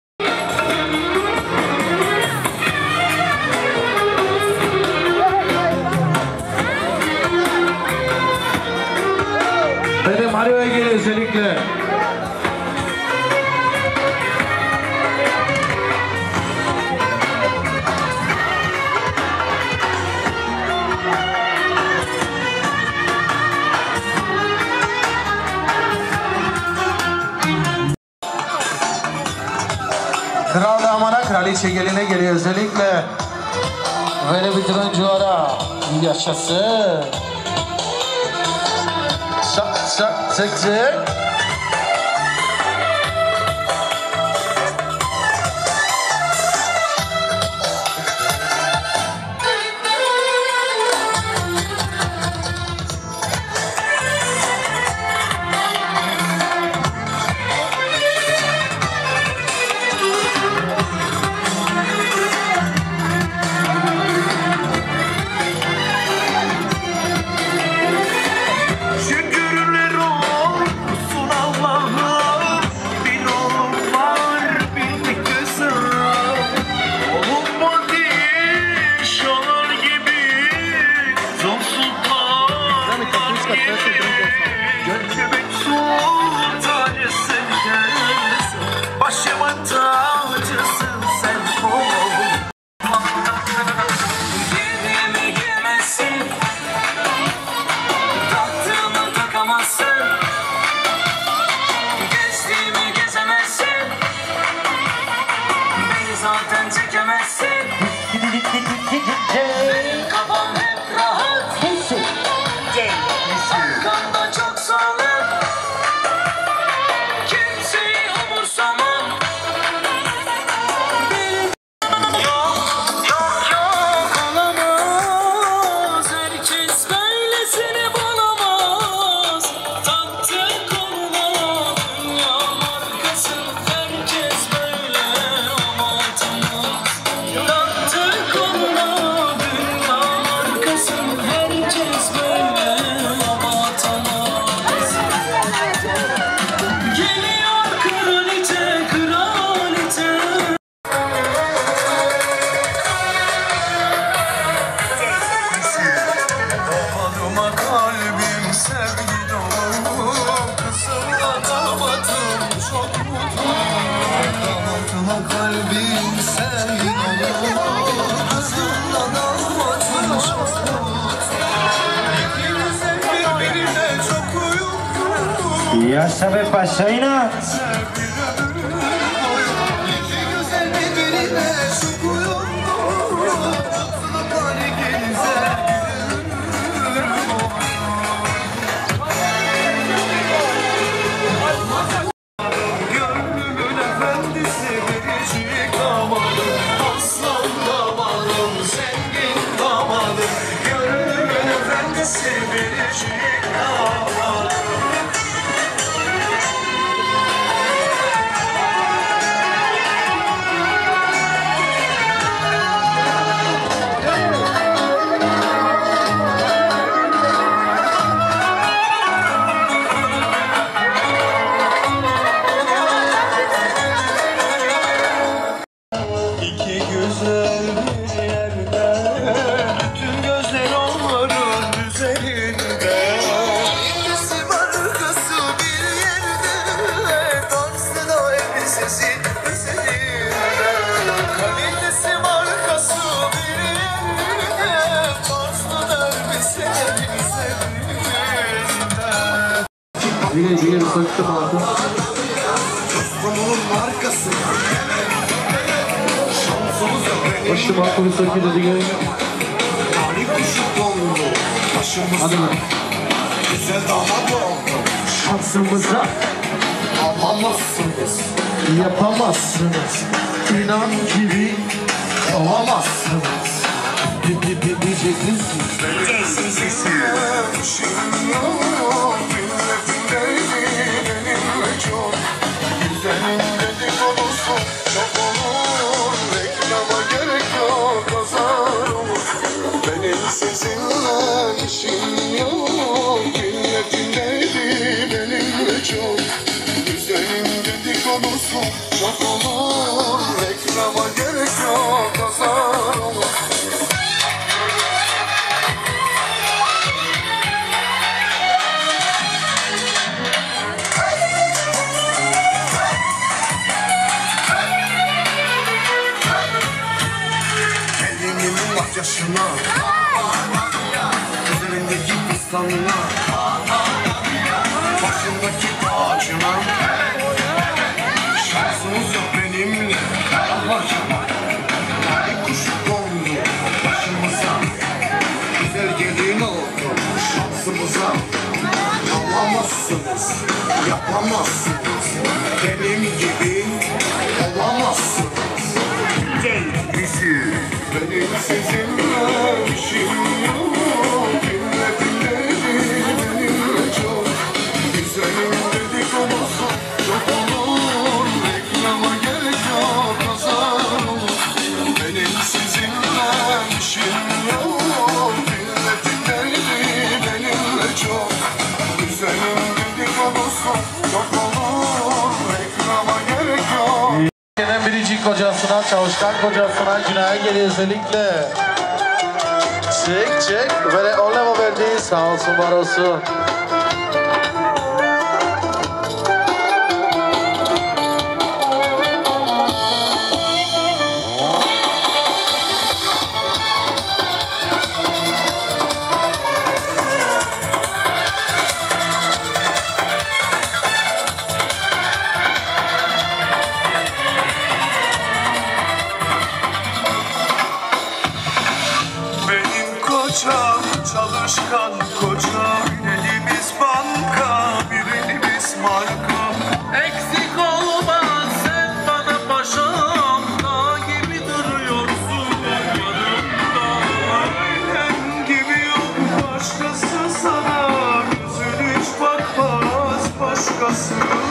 Benim Mario'ya geliyor özellikle. Kral damana, kraliçe geline geliyor özellikle. Böyle bir turunculara yaşasın. Şak şak çek çek.
Şükürler olsun Allah'a, bir oğlum var bir de kızım. Oğlum padişahlar gibi, sultanlar gibi. Gökbek sultanısın kızım, başımın tacısın sen oğlum.
Giydiğimi giyemezsin, taktığımı takamazsın, gezdiğimi gezemezsin, beni zaten çekemezsin. Benim kafam hep rahat, arkamda çok sağlam, kimseyi umursamam. Yok yok yok olamaz, herkes böylesini bulamaz. Taktı koluna dünya markası, herkes böyle ama atamaz. Taktı koluna dünya markası, herkes böyle ama atamaz. Geliyor kraliçe kraliçe.
Damadıma kalbim sevgi dolu, kızımla damadım çok mutlu. Damadıma kalbim sevgi dolu, kızımla damadım çok mutlu. İkimiz de birbirine çok uyumlu.
Ya sebep başlayına.
İki güzel birbirine çok uyumlu. Mutluluklar ikinize gönlümün efendisi biricik damadım, aslan damadım, zengin damadım. Gönlümün efendisi biricik damadım. İki güzel bir yerde, bütün gözler onların üzerinde. İkisi markası bir yerde, tarzına elbisesi üzerinde. Kalitesi markası bir yerde, tarzına elbisesi üzerinde.
Yine yine söktüm abi.
Bunun markası.
Başım aklımı söktü dedi gel.
Tarih kuşu dondu başımıza.
Hadi lan.
Güzel damat oldu.
Şansımıza
Alamazsınız.
yapamazsınız. İnan gibi olamazsınız. Diyeceksiniz.
Şimdi yaşına, üzerindeki pistanına, başındaki tacına. Şansınız yok benimle, Allah yana. Bir kuş kondu başımıza, güzel gelin oldu şansımıza. Olamazsınız, yapamazsınız, benim gibi olamazsınız. Gel bizi, benim sizinle işim yok. Milletinleri benimle çok, güzelim dedikodusu çok olur. Reklama gerek yok, kazan olur. Benim sizinle işim yok. Milletinleri benimle çok, güzelim dedikodusu çok olur. Reklama gerek yok.
Gelen biricik kocasına, çalışkan kocasına Günay'a geliyor özellikle. Çek çek, böyle olema verdi, sağ olsun var olsun.
Çalışkan koca, birimiz banka, birimiz marka.
Eksik olmaz sen bana paşam, dağ gibi duruyorsun yanımda.
Ailen gibi yok başkası sana, gözün hiç bakmaz başkasına.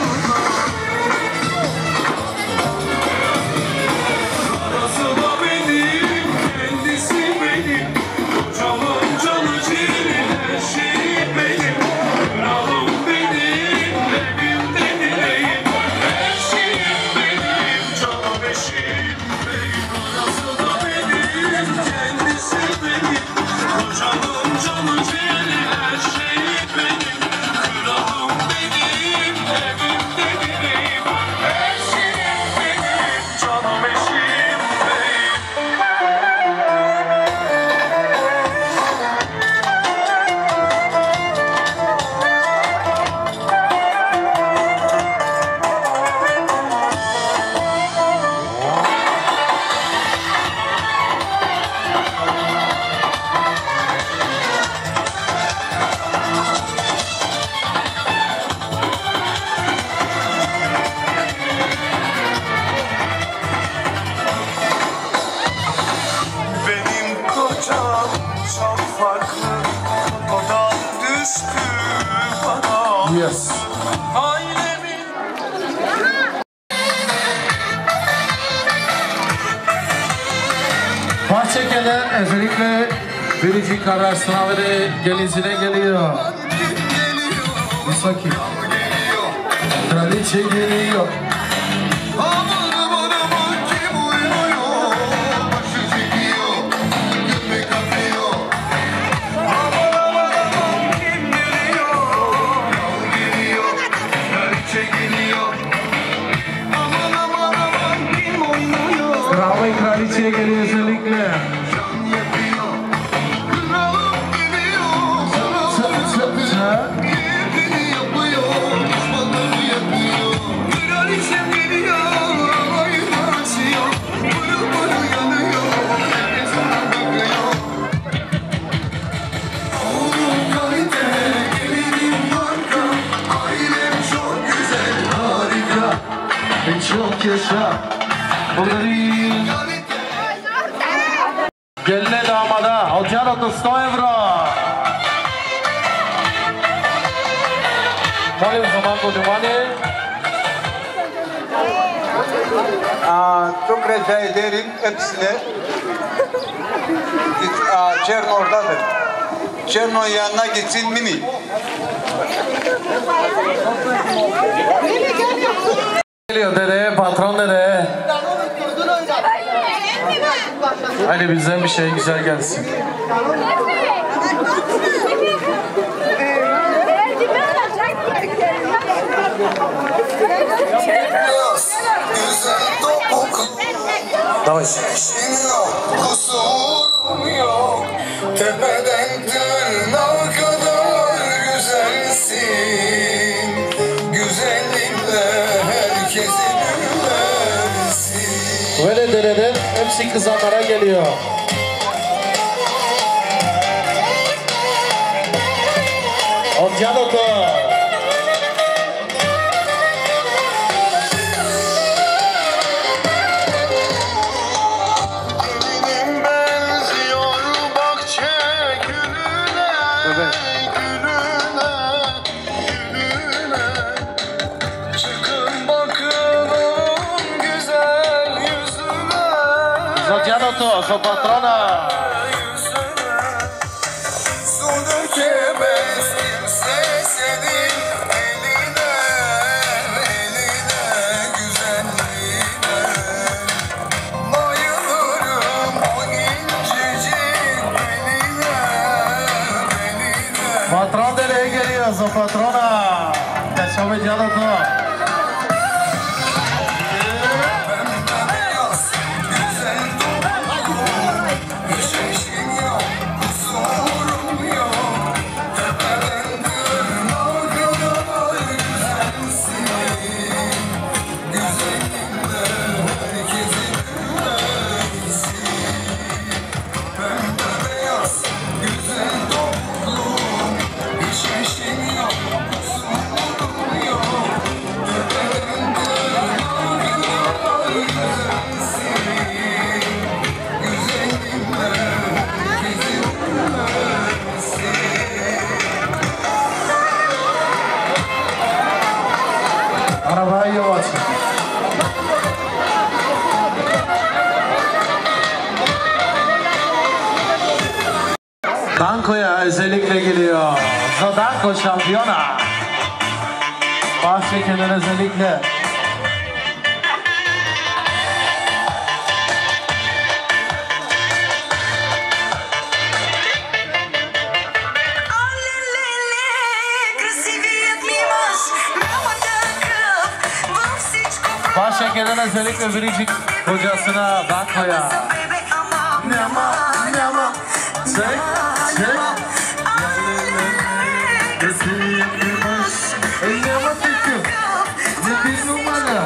Arası da benim, kendisi benim, kocamın canı ciğerim, her şeyi benim. Kralım benim, evimde dileğim, her şeyim benim, canım eşim benim. Arası da benim, kendisi benim, kocamın canı ciğerim, her şeyi benim. Kralım benim, evimde dileğim, her şeyim benim, canım eşim benim.
Benim kocam çok farklı, odan düştü bana.
Yes.
Ailemin
Bahçekeler özellikle biricik arasına ve gelizine geliyor. Biz bakayım. Kraliçe geliyor.
Aman aman aman kim uyumuyor, başı çekiyor, göbek atıyor. Aman aman aman kim geliyor, yol geliyor, kraliçe geliyor. Aman aman aman kim oynuyor,
Kral ve kraliçeye geliyor özellikle.
can yapıyor. Kralım geliyor,
Ç- ç- ç-
keyfini yapıyor, düşmanları yapıyor. Kraliçem geliyor, havayı basıyor, pırıl pırıl yanıyor, herkes ona bakıyor. Oğlum kalite, gelinim marka, ailem çok güzel, harika.
Ve çok yaşa. Bunları geline damada. Otiano do sto euro. Molim za mango dumani.
Aa, çok rica ederim hepsine. Git- aa, Cerno oradadır. Cerno'nun yanına gitsin Mimi.
Geliyor dede, patron dede. Hadi bizden bir şey güzel gelsin.
Güzel topuk,
Давай.
şişmiyor, kusur
yok. Tepeden tırnağa kadar güzelsin. Güzellikle herkesin ümmersin.
Böyle derenin hepsi kızanlara geliyor. Occadoto.
Gelinim benziyor bahçe gülüne, gülüne, gülüne. Çıkın bakın onun güzel yüzüne.
Occadoto, su patrona.
Su dökemez kimse senin eline, eline, güzelliğine. Bayılırım o incecik beline, beline.
Patron nereye geliyor su patrona? Kaçama Occadoto.
Bembeyaz, güzel dokun. Hiç eşin yok, kusurum yok. Tepeden tırnağa kadar güzelsin. Güzellikle herkesin ümmersin. Bembeyaz, güzel dokun. Hiç eşin yok, kusurum yok. Tepeden tırnağa kadar güzelsin. Güzellikle herkesin ümmersin.
Arabayı yavaş. Danko'ya özellikle geliyor. Zodanko şampiyona. Bahçeken'in özellikle. Bahçeken'in özellikle biricik kocasına Danko'ya. Nyama, nyama, çek, çek. Nyama tükür. Ne bir numara.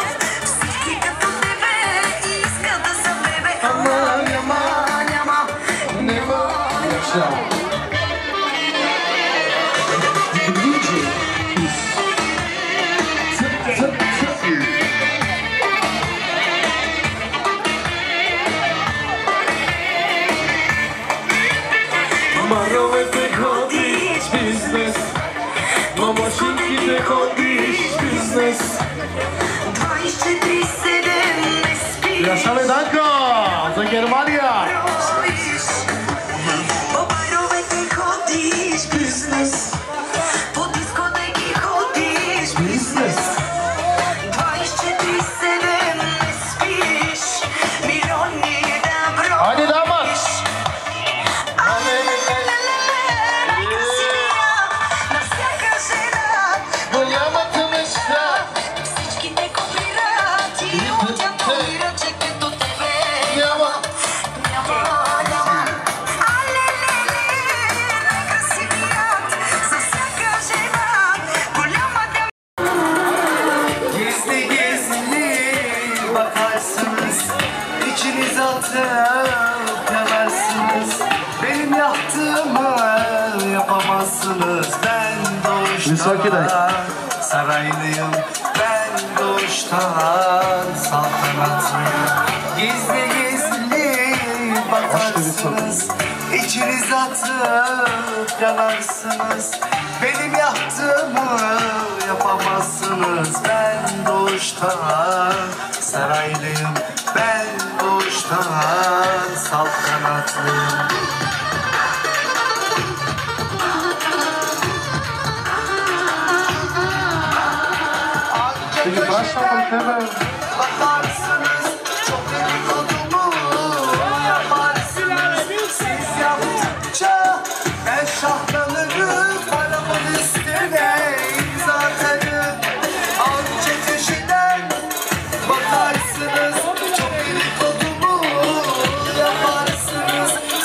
Ama nyama, nyama, nyama. Yaşa.
Maro te kodiš biznes, Mamošinki te kodiš biznes.
Yaşa ve Danko. Za Germania. Hadi damat.
Gizli gizli bakarsınız, içiniz atıp yanarsınız. Benim yaptığımı yapamazsınız. Ben doğuştan saraylıyım, ben doğuştan saltanatlıyım. Gizli gizli bakarsınız, içiniz atıp yanarsınız. Benim yaptığımı yapamazsınız. Ben doğuştan saraylıyım, ben doğuştan saltanatlıyım.
Peki başlamak hemen.
Bakarsınız çok dedikodumu yaparsınız. Siz yaptıkça ben şahlanırım. Paramın üstüne imza atarım. Anca köşeden bakarsınız çok dedikodumu yaparsınız.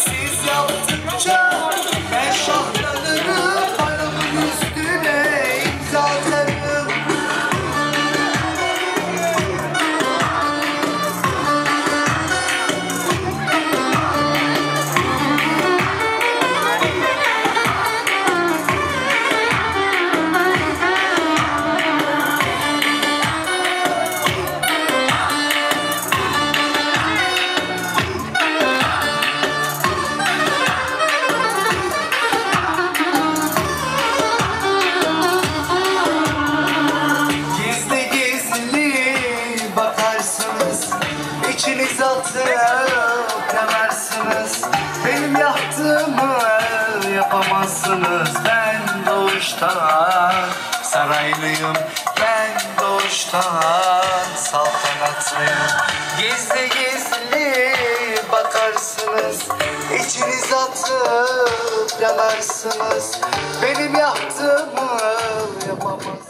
atıp yanarsınız. Benim yaptığımı yapamazsınız. Ben doğuştan saraylıyım. Ben doğuştan saltanatlıyım. Gizli gizli bakarsınız. İçiniz atıp yanarsınız. Benim yaptığımı yapamazsınız.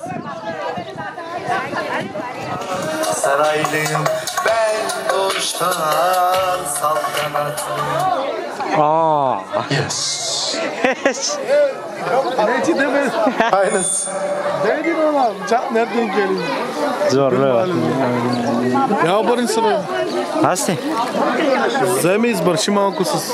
Saraylıyım ben doğuştan saltanatlıyım.
Aa.
Yes.
Ne demek?
Aynısı.
Dedin oğlum. Can nereden geliyor? Zorlu.
Ya barın sana.
Nasıl?
Zemiz barışma kusuz.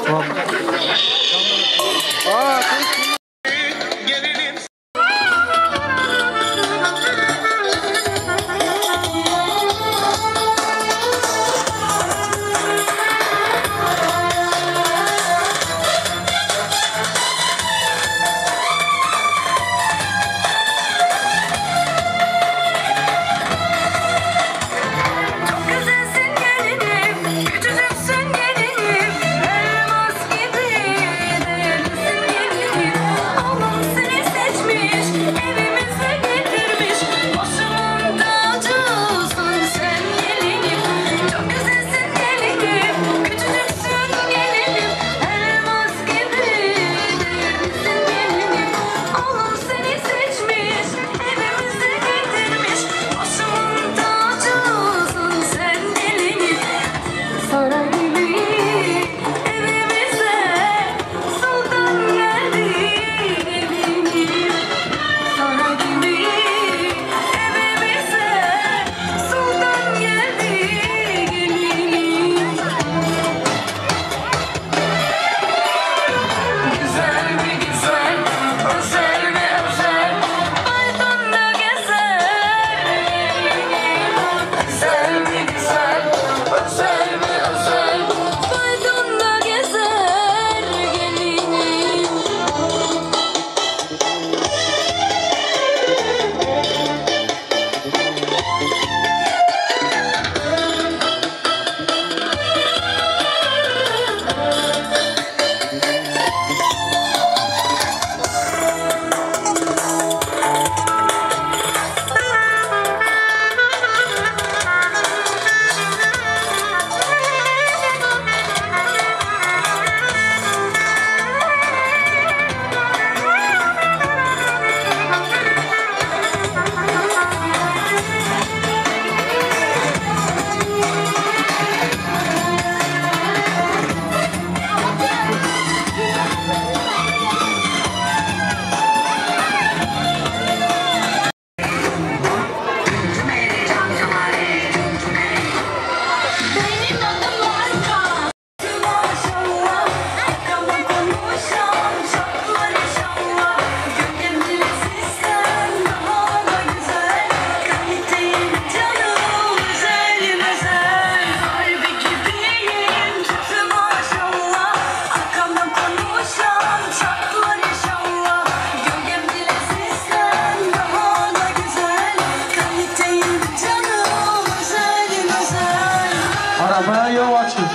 Arabaya yol açın.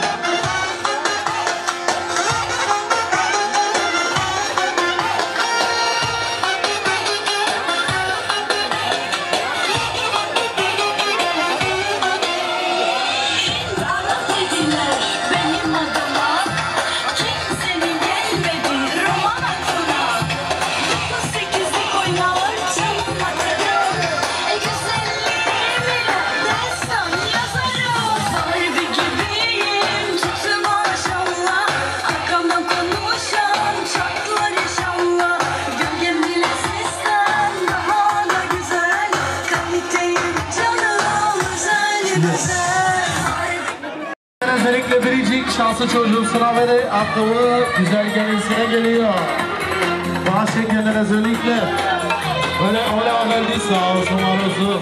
Özellikle biricik şanslı çocuğusuna ve akıllı güzel gelisine geliyor. Bazı şekerler özellikle. Öyle öyle haberdi sağ olsun var olsun.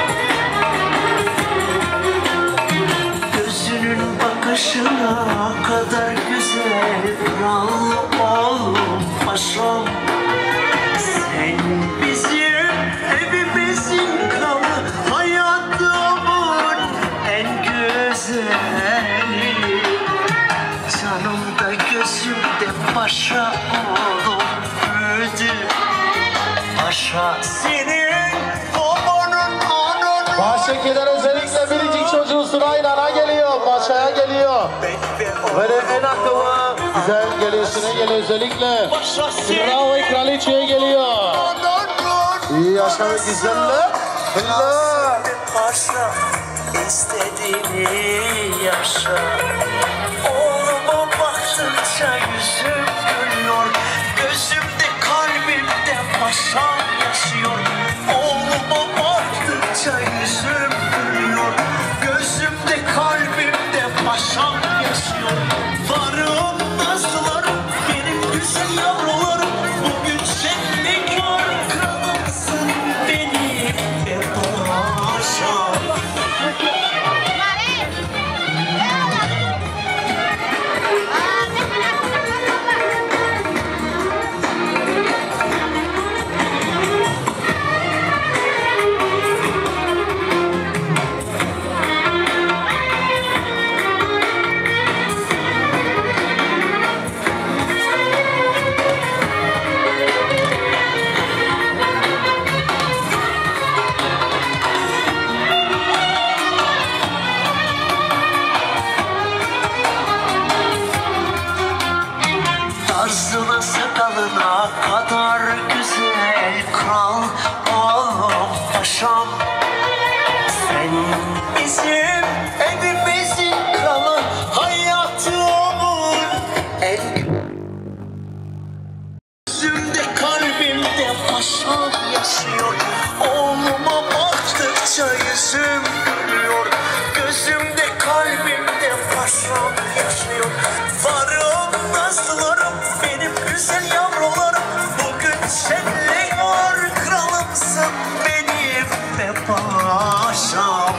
Gözünün bakışına gözümde paşa oğlum büyüdü. Paşa senin babanın ananın.
Bahçeki'den özellikle biricik çocuğu sırayla geliyor, Paşa'ya geliyor. Ve de en akıllı güzel gelişine geliyor özellikle. Bravo kraliçeye geliyor. İyi yaşa ve güzeller. Hılla.
Paşa istediğini yaşa. Oğluma baktıkça yüzüm gülüyor. Gözümde kalbimde paşa yaşıyor. Oğluma baktıkça yüzüm gülüyor. Gözümde kalbimde paşa yaşıyor. Varım nazlılarım benim güzel yavrularım. Bugün şenlik var kralımsın benim de paşa. Tarzına sakalına kadar güzel kral oğlum paşam. Sen bizim evimizin kralı hayatımın en gözümde kalbimde paşam yaşıyor. Oğluma baktıkça yüzüm gülüyor. Gözümde kalbimde paşam yaşıyor. Varım nazlılarım benim güzel yavrularım. Bugün şenlik var kralımsın benim de paşam.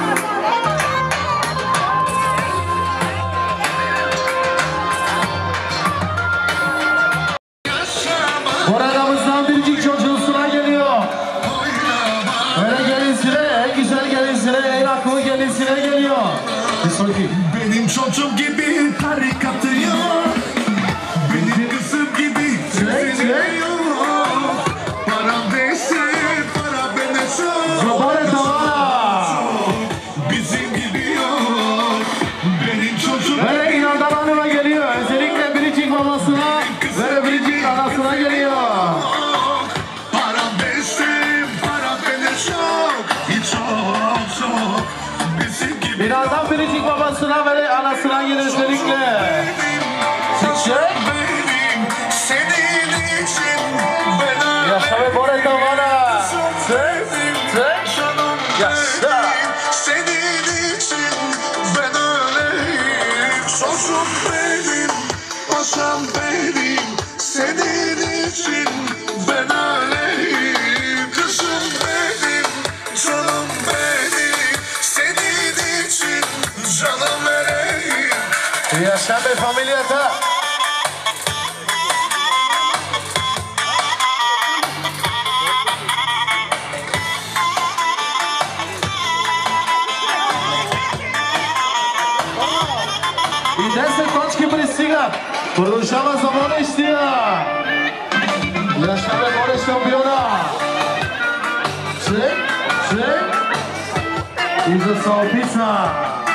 Buradamızdan biricik çocuğu sıra geliyor. Öyle gelinsine, en güzel gelinsine, en akıllı gelinsine geliyor. Bir sonraki.
Benim çocuğum gibi tarikatı yok. Benim kızım gibi sözü yok. Para verse para bana çok.
Robare Tavara.
Bizim gibi yok. Benim çocuğum
Böyle inandan hanıma geliyor. Özellikle biricik babasına ve biricik anasına geliyor.
para verse para bana çok. Hiç çok çok. Bizim gibi
Birazdan biricik babasına ve anasına gelir özellikle. Çiçek.
benim senin için ben
Yaşa ve Bore Tavara.
sevdim.
Çek.
Canım
Yaşa.
benim, senin için ben öleyim. Çocuğum benim, paşam benim, senin için ben öleyim. Kızım benim, canım benim, senin için canım vereyim.
Yaşa ve familiata. И десет точки пристигат. Продължава за водещия. Яшаве горе шампиона. Чек, чек. И за Салпица.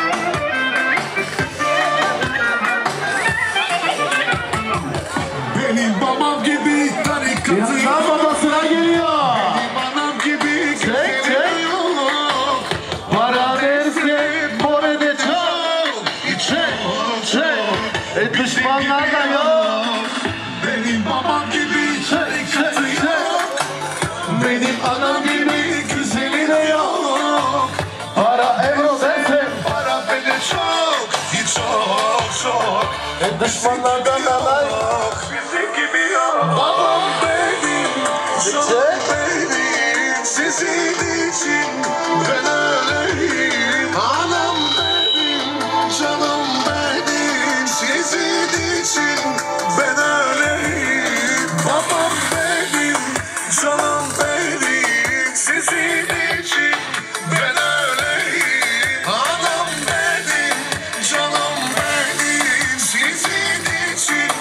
Benim babam gibi tarikatı
Birazdan babasına geliyor.
benim anam gibi
Çek, çek.
güzeli yok.
Para verse more de çok. Çek, çek. E düşmanlar da yok.
Benim babam gibi tarikatı
çek, çek.
yok.
Benim anam gibi güzeli de yok. Para euro verse.
Para beni çok, hiç çok çok.
E düşmanlardan da yok.
Bizim gibi yok. Babam benim, canım benim. Sizin için ben öleyim. Anam benim, canım benim. Sizin için ben öleyim. Babam benim, canım benim. Sizin için ben öleyim. Anam benim, canım benim. Sizin için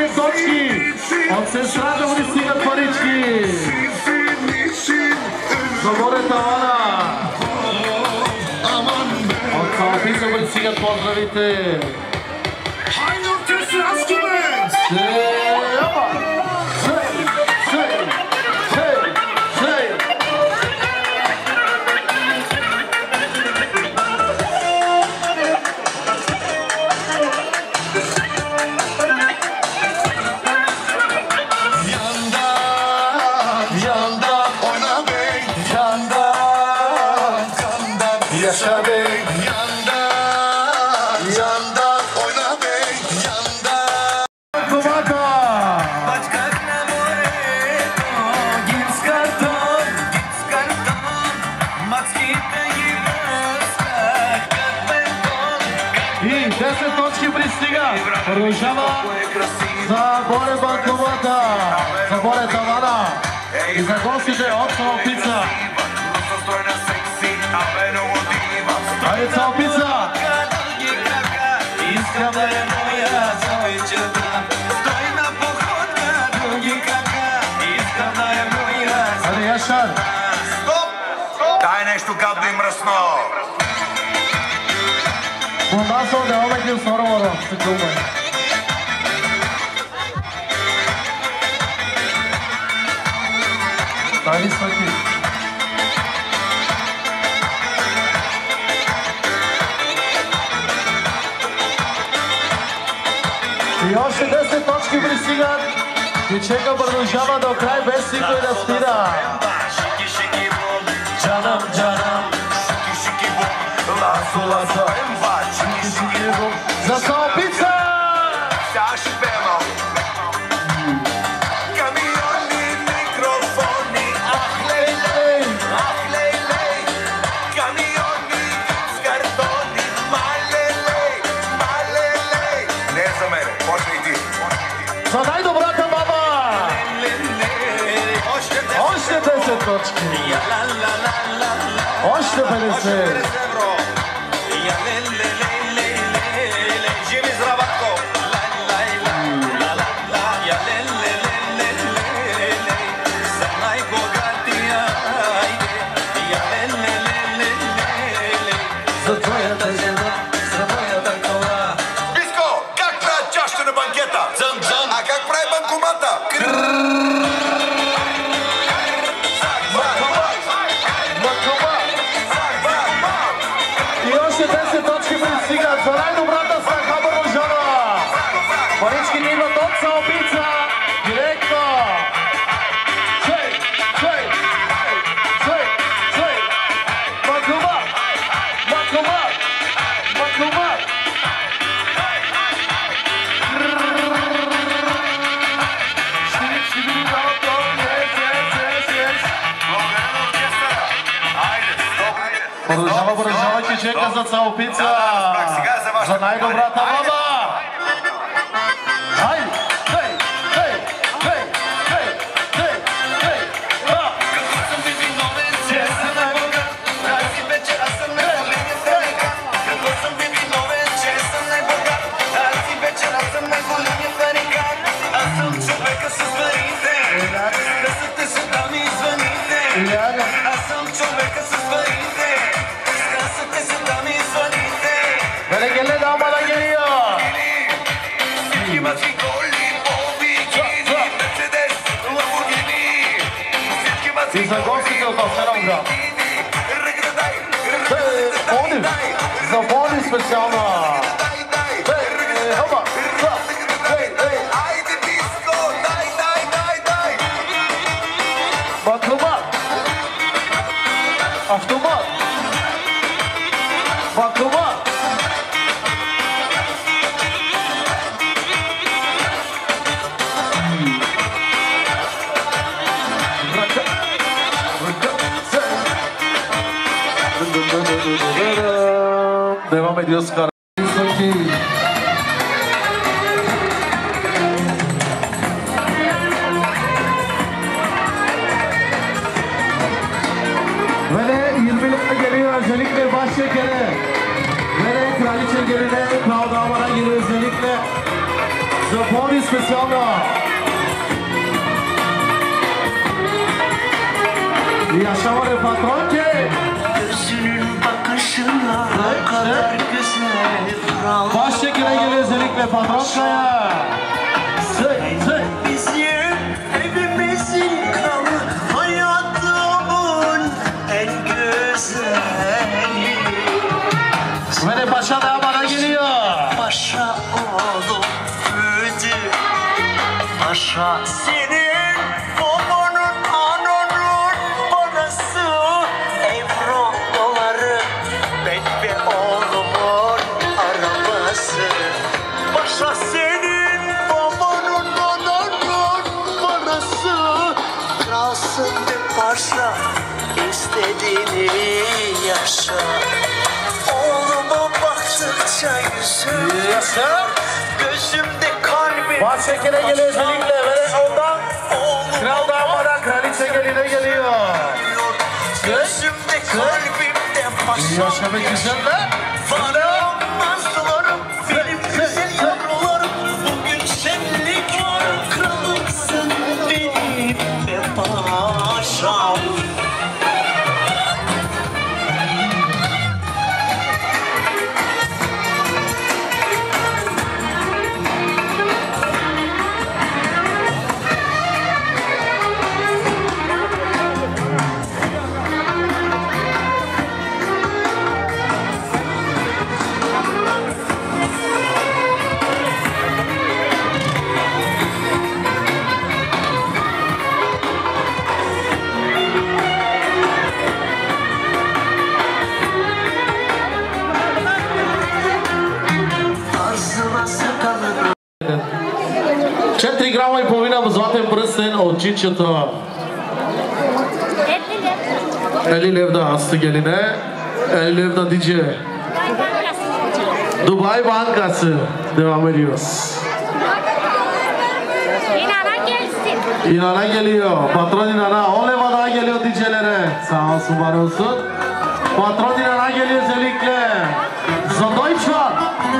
точки. От сестрата му ни стигат парички. Заборе тавана. От Салпица му ни стигат поздравите.
Yaşa bey yandan, yandan oyna bey yandan.
Kumata. И десет точки пристига. Продължава за Боре банкомата, за Боре тавана и за гостите от Салпица. Айде Салпица! Искам да е моя за вечерта. Стой на походка, други крака. Искам да е моя за... Айде Яшар!
Стоп! Дай нещо гадно и мръсно!
Фундасо да обеким сорово, се кълбай. Дай ли свети? И още десет точки пристигат. Кичека продължава до край без никой да спира. Джанам, джанам, ласо, ласо, за Салпица!
Камиони, микрофони, ах лей-лей, ах лей-лей. Камиони с картони, малелей, малелей. Не е за мене, почва и ти.
За най-добрата мама! Още десет точки! Още петдесет!
Биско, как правят чашата на банкета? А как прави банкомата?
И още десет точки пристигат за най-добрата саха продължава. Паричките идват от Салпица. Директно. Свей, свей, свей, свей. Банкомат, банкомат, банкомат. Продължава, продължава Кичека за Салпица. За най-добрата мама. Хайде! Хей! Хей! Хей! Хей! Хей! Хей! Ха! Какво съм ви виновен, че съм най-богат? Тази вечер аз съм най-големия фарикат. Какво съм ви виновен, че съм най-богат? Тази вечер аз съм най-големия фарикат. Аз съм човека с парите. Късате се да ми звъните. Аз съм човека с парите. Късате се да ми звъните. Белегеле да малагелия.
Имат си голи, по-бикини, Мерцедес, Ламборгини.
И за гостите от Асеновград. Пони, за Пони специално. Хоба,
Айде, Биско, дай, дай, дай, дай.
банкомат. Автомат. Банкомат. Ръка, ръка, се. Nemаме дioska. Böyle yirmilikte geliyor özellikle baş şekeri. Böyle kraliçe geline, kral damara geliyor özellikle. Zaponis specjalna. Yaşamadı patronki.
Gözünün bakışına kadar güzel.
Baş çekine geliyor özellikle patronkaya. Söyle, söyle.
Bizim evimizin kralı, hayatımın en güzeli.
Ve de paşa da bana geliyor.
Paşa oğlum büyüdü. Paşa senin babanın, ananın parası. Evro doları, ben ve oğlumun arabası. Paşa senin babanın, ananın parası. Kralsın bir paşa, istediğini yaşa. Oğluma baktıkça yüzüm
Yaşa.
gözümde kalbim.
Baş çekine geliyor özellikle. Ve de ondan kral damada kraliçe geline geliyor.
Gözümde kalbimde paşam
Yaşa be güzel be.
Varım nazlılarım, benim güzel yavrularım. Bugün şenlik var, kralımsın benim de paşam.
четири грама и половина златен пръстен от чичата. elli lев да astı geline. elli lев da diyece. Dubai Bankası. Devam ediyoruz.
İnana gelsin.
İnana geliyor. Patron İnana. on leva daha geliyor dicelere. Sağ olsun, var olsun. Patron İnana geliyor özellikle. Zadoyçan.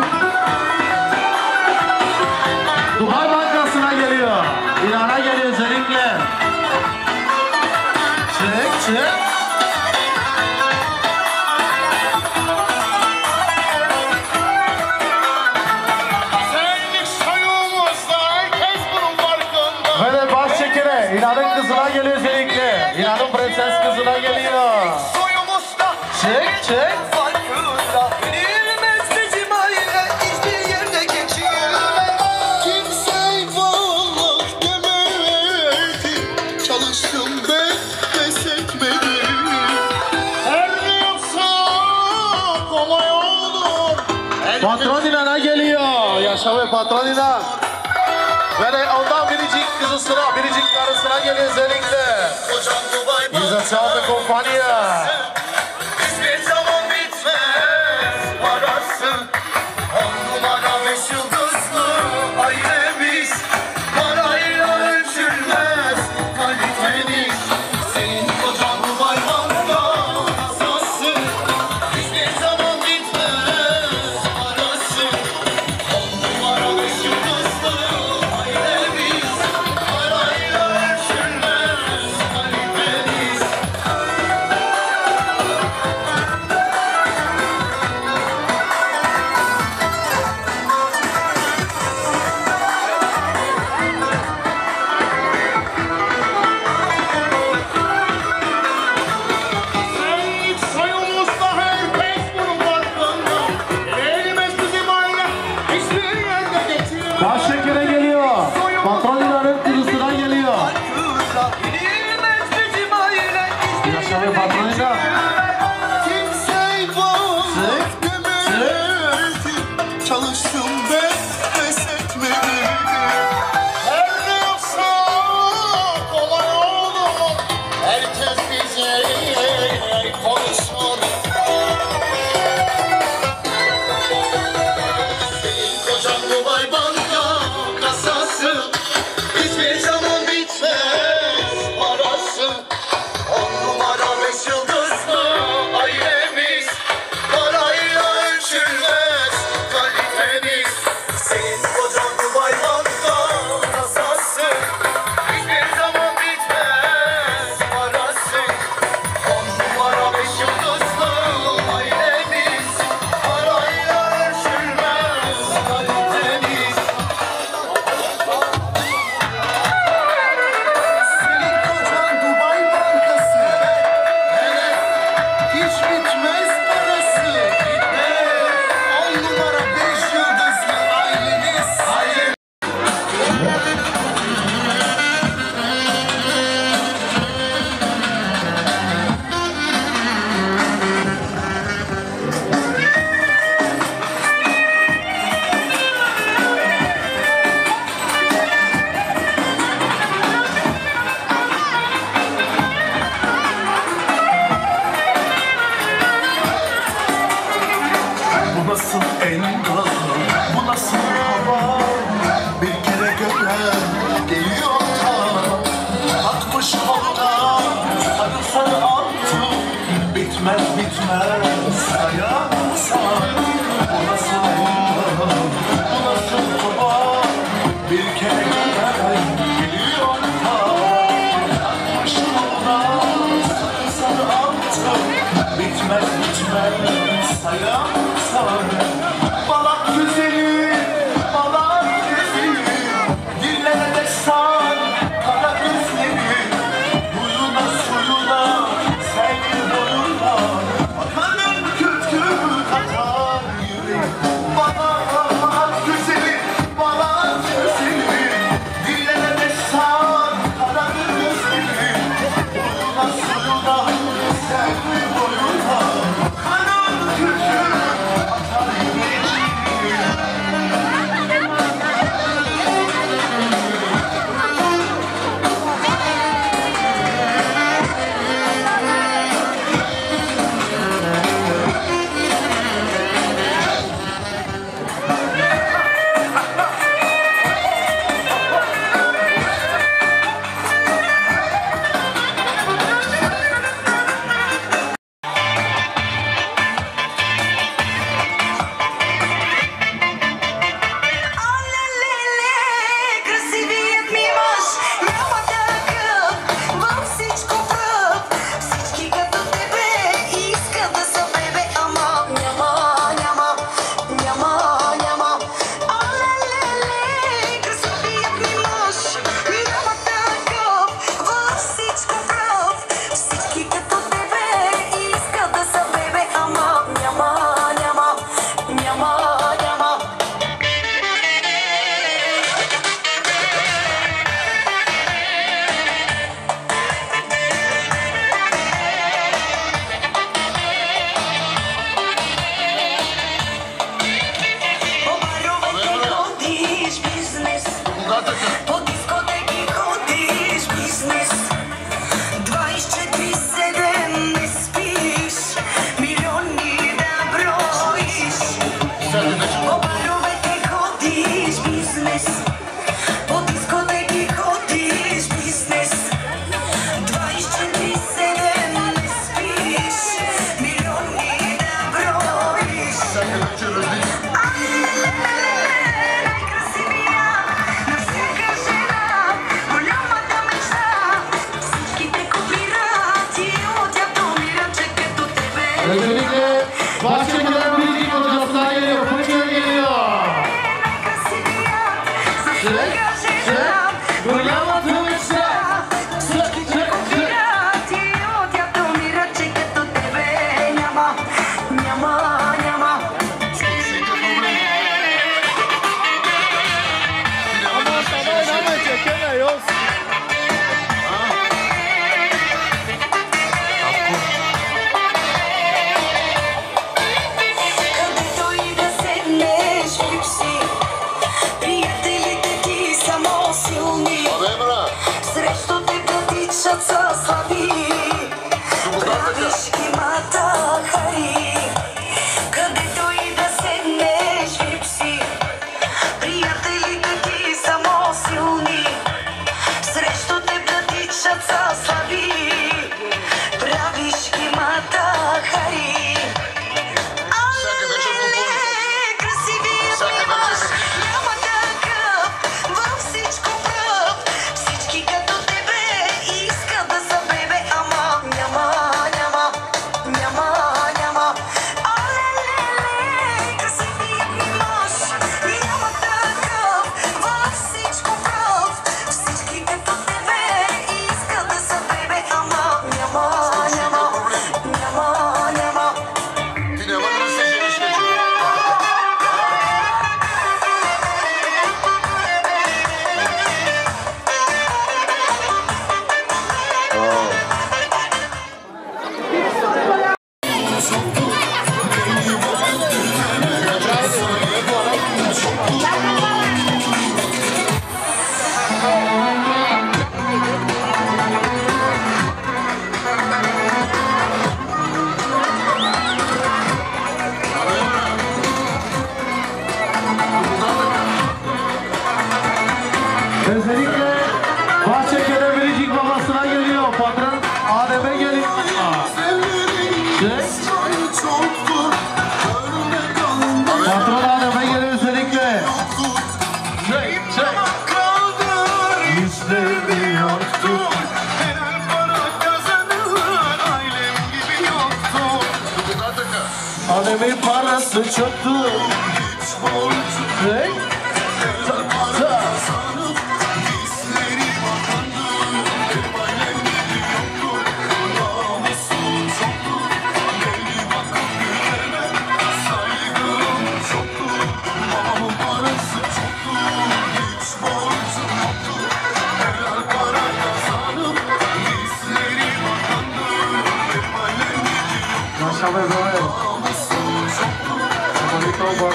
Dubai Bankası'na geliyor. İnana geliyor özellikle. Çek çek.
Senlik soyumuzda herkes bunun farkında.
Ve de baş çekine. İnanın kızına geliyor özellikle. İnanın prenses kızına geliyor.
Soyumuzda
Çek çek.
farkında. Bilmez bizim aile hiçbir yerde geçilmez. Kimse varlık demedi. Çalıştım ben pes etmedim. Her ne yapsam kolay olur.
Patron İnan'a geliyor. Yaşa ve patron İnan. Ve de ondan biricik kızısına, biricik karısına geliyor özellikle.
Kocam Dubai
İzasal kompanya.
hiçbir zaman bitmez parası. On numara beş yıldızlı ailemiz. Parayla ölçülmez kaliteniz. Senin kocan Dubai Bankası. Hiçbir zaman bitmez parası. On numara beş yıldızlı ailemiz. Parayla ölçülmez kaliteniz. hiç bitmez parası. On numara beş yıldızlı aileniz. Hayır.
Bu nasıl engel, bu nasıl hava? Bir kere gören geliyor ta. Atmış havada, sarı sarı altı. Bitmez bitmez, sayar say. Bu nasıl engel, bu nasıl hava? Bir kere gören geliyor ta. Atmış havada, sarı sarı altı. Bitmez bitmez, sayar say. Balak güzeli, balak güzeli, dillere destan, kara gözleri, huyuna suyuna, sevgi boyuna, bakanın kötü katar yüreği. Balak, balak güzeli, balak güzeli, dillere destan, kara gözleri, huyuna suyuna, sevgi boyuna, bakanın kötü katar yüreği.
Красивият ми мъж няма такъв, във всичко пръв. Всички като тебе искат да са бебе, ама няма, няма, няма, няма. Оле-ле-ле, красивият ми мъж няма такъв, във всичко пръв. Всички като тебе искат да са бебе, ама няма, няма, няма, няма. По баровете ходиш бизнес, по дискотеки ходиш бизнес. двайсет и четири седем не спиш, милиони да броиш. По баровете ходиш бизнес, по дискотеки ходиш бизнес. двайсет и четири седем не спиш, милиони да броиш. Най-красивия на всяка жена, голямата мечта. Всичките копират и от адмират, че като тебе.
Öncelikle Bahçeli'den birinci fotoğraflar geliyor. Fırçaya geliyor.
Най-красивия за всяка жена,
Голямата мечта.
всичките копират и от адмират, че като тебе няма, няма, няма.
Annemin parası çoktu. Ne? Maşallah böyle. Bonito box.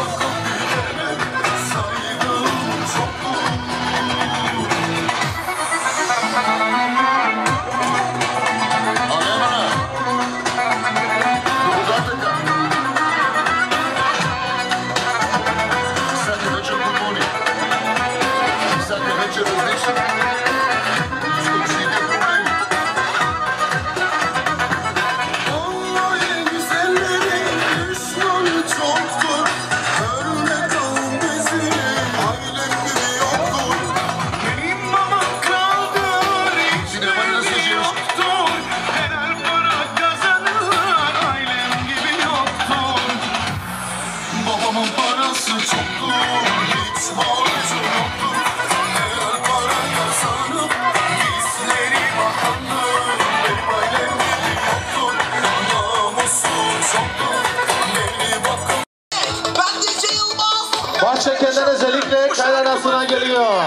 Bahçeken'den özellikle kaynanasına geliyor.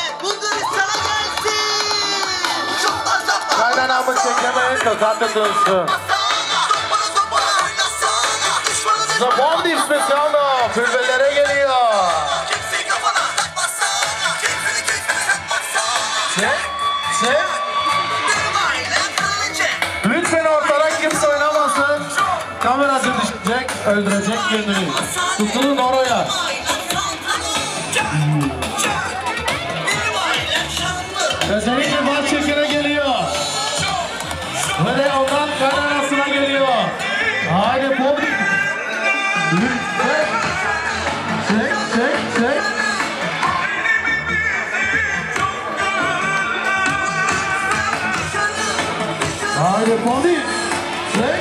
Kaynanamı çekemeyin, kakatı dönsün. Zabondi spesiyalno, pülbellere geliyor. Ne? Ne? Lütfen ortadan kimse oynamasın. Kamerası düşecek, öldürecek kendini. Tutulun oraya. Özellikle Bahçeken'e geliyor. Ve de ondan kaynanasına geliyor. Haydi pop. Çek, çek, çek, çek. Haydi pop. Çek, çek.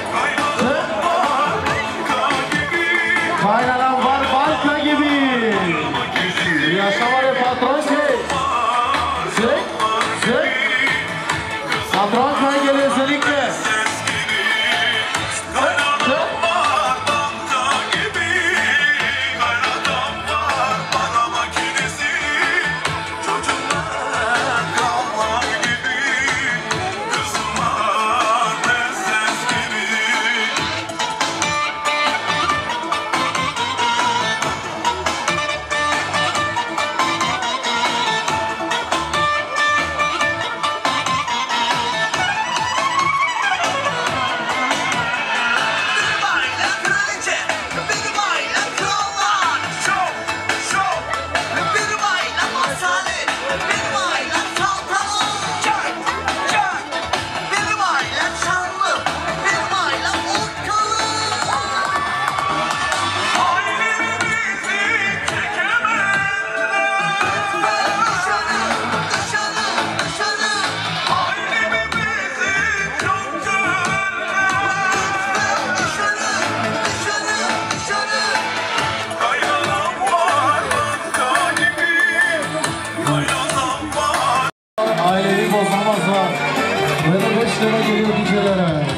Kaynanan var balta gibi. Yaşama ve patron çek. Çek, çek. Patron çay geliyor özellikle. Aileyi bozamazlar. Ve de beş lira geliyor dizelere.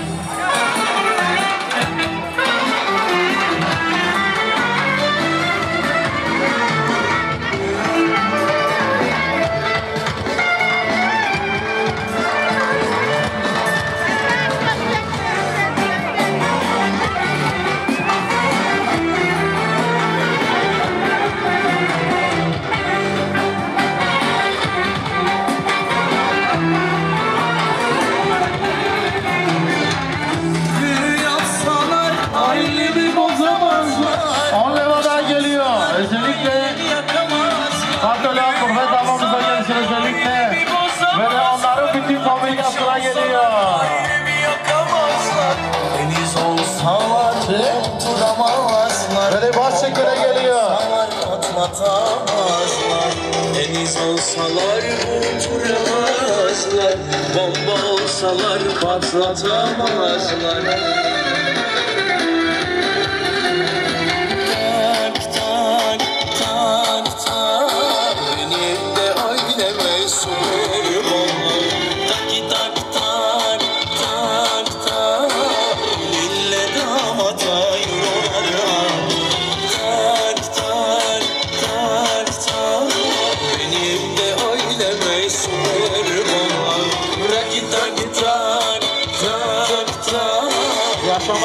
Böyle Bahçeken'e geliyor.
Atlatamazlar. Deniz olsalar uçuramazlar. Bomba olsalar patlatamazlar.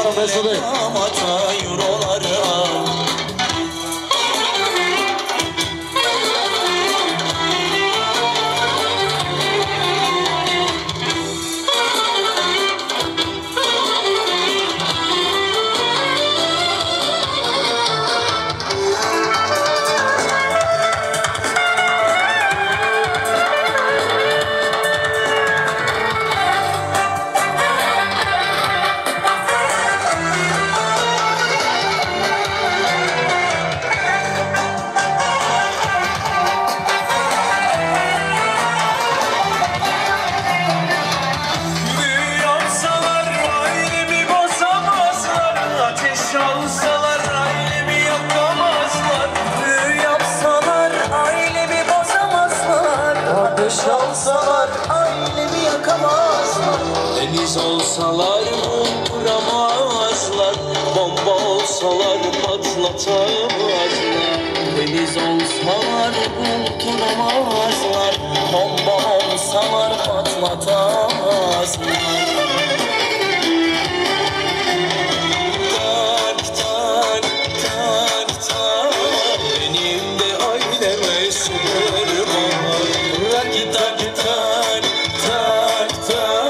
numara Mesut'u.
Damata eurolara. Deniz olsalar vuramazlar, bomba olsalar patlatamazlar. Deniz olsalar vuramazlar, bomba olsalar patlatamazlar. Tak tak tak tak, benim de aileme sınır var. Tak tak tak tak tak.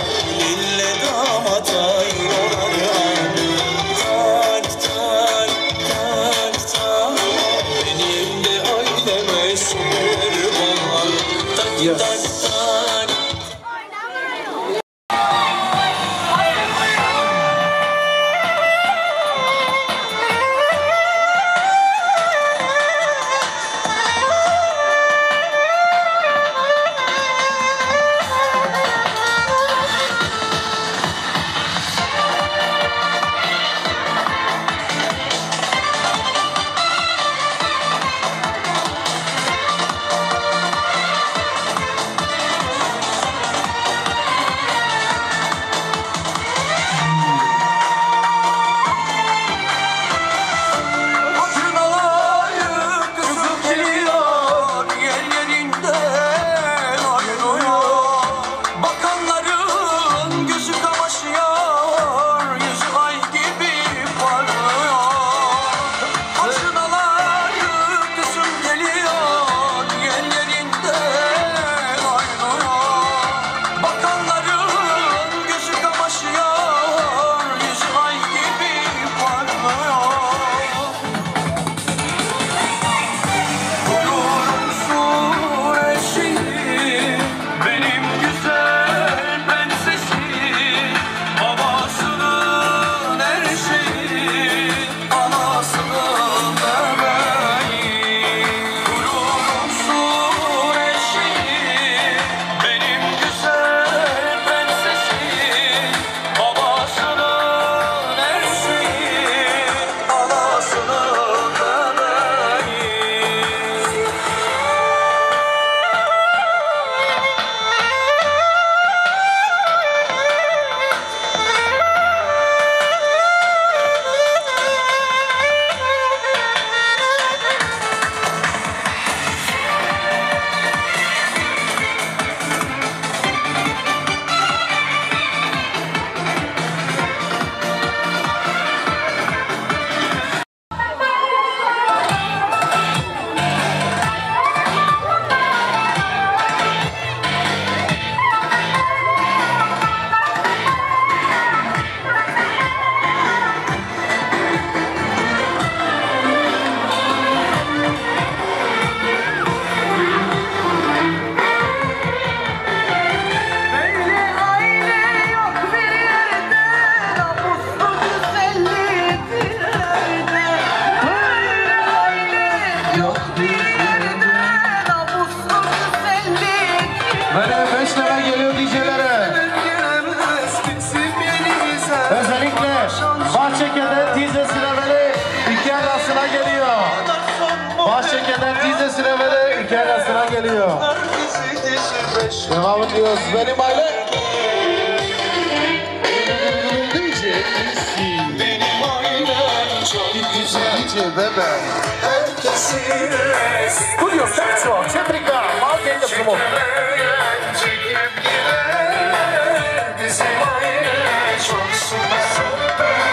Bahçeke'den Dize Sineveli iki arasına geliyor. Bahçeke'den Dize Sineveli iki arasına geliyor. Devam ediyoruz. Benim aile.
Benim ailem çok güzel.
D J Bebe.
Herkesin
Studio Sekso, Çetrika, Malgen'de Sumut.
çekip gider. Bizim aile çok süper.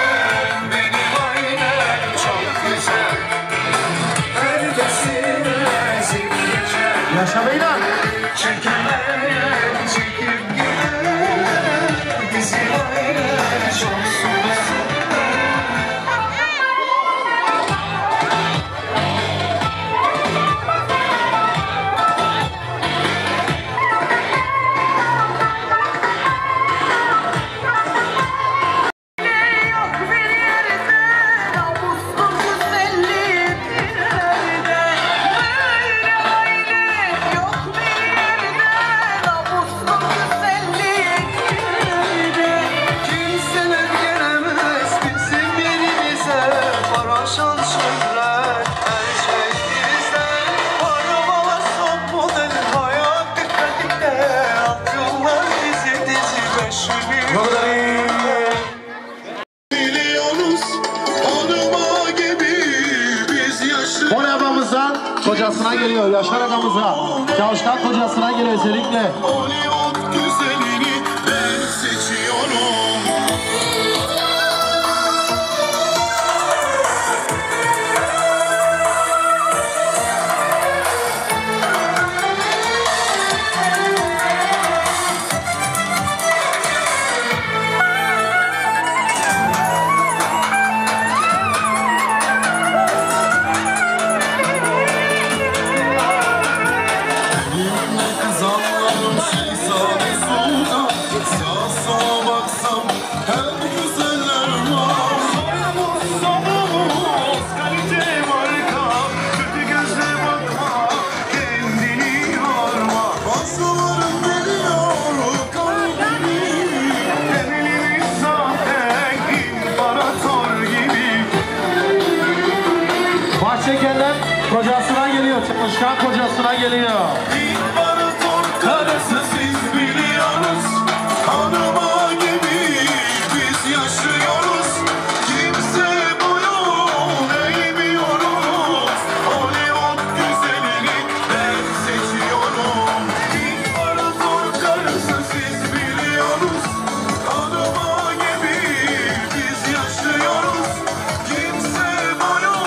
kocasına geliyor. Yaşar agamıza. Çalışkan kocasına geliyor özellikle.
Hollywood güzelini ben seçiyorum.
Çekenler kocasına geliyor, çalışkan kocasına geliyor.
İmparator karısı siz biliyoruz. Hanıma gibi biz yaşıyoruz. Kimse boyun eğmiyoruz. Hollywood güzelini ben seçiyorum. İmparator karısı siz biliyoruz. Hanıma gibi biz yaşıyoruz. Kimse boyun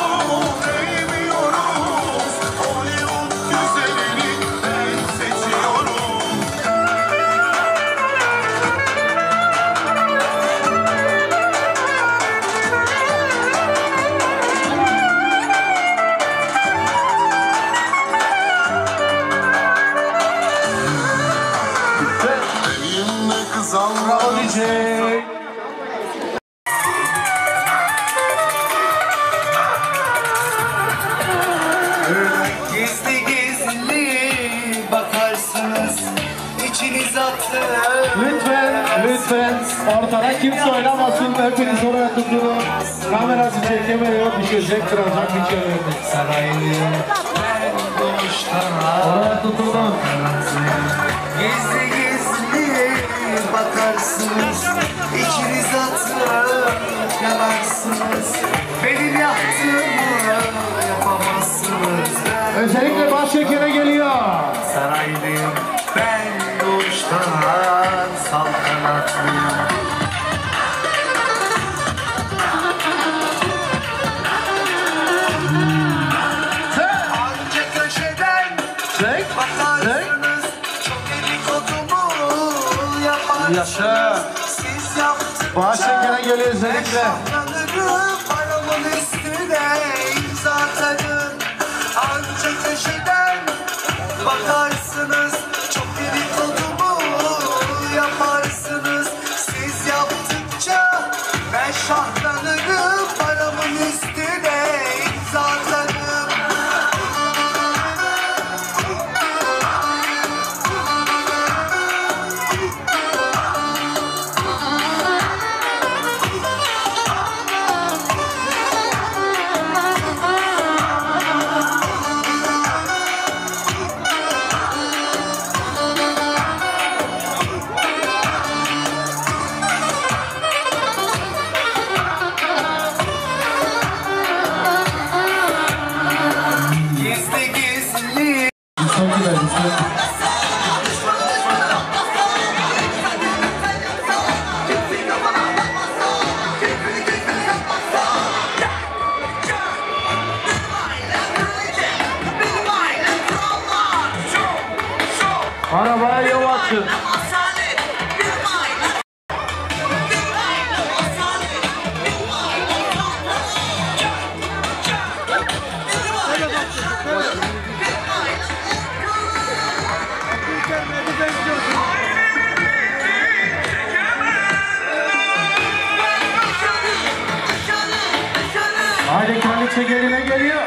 Gizli gizli bakarsınız, içiniz atlı.
Lütfen, lütfen ortada kimse oynamasın. Hepiniz oraya tutulun. Kamerası çekemiyor, düşecek, kıracak bir şey yok.
Saraylı ben doğuştan
Oraya tutulun.
gizli gizli bakarsınız, içiniz atlı yanarsınız. Benim yaptığımı yapamazsınız.
Özellikle Başşeker'e geliyor.
Saraylıyım ben doğuştan saltanatlıyım. Anca köşeden
Çek,
bakarsınız, çok dedikodumu yaparsınız.
Yaşa.
Siz yaptıkça
Başşeker'e geliyor özellikle.
saklanırım, paramın üstüne imza atarım. Anca köşeden bakarsınız, çok dedikodumu yaparsınız. Siz yaptıkça ben şahlanırım, paramın üstüne imza atarım. Gizli gizli
Çok güzel, güzel. Arabaya yol açın. Haydi kraliçe geline geliyor.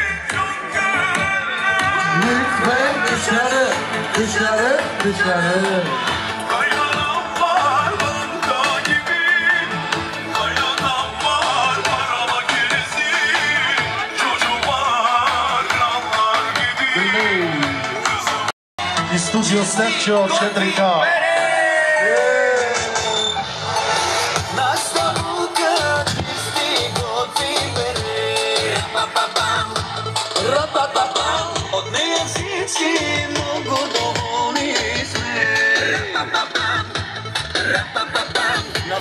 Lütfen dışarı, dışarı, dışarı.
Kaynanam var banka gibi. Kaynanam var parama gerisi. Çocuğum var krallar gibi.
Studio Sergio Centrica.
Ra-pa-pa-pam.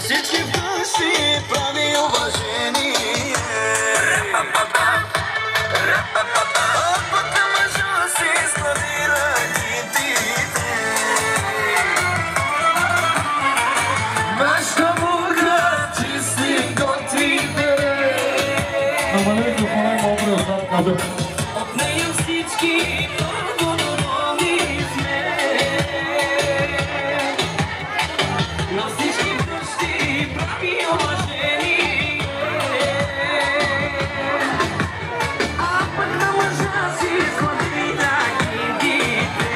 Всички в души прави уважение. А пък на мъжа си складира китите. Нашата буга чисти готвите. От нея всички много доволни сме. На всички връщи прави уважение. А пък на мъжа си склади на китите.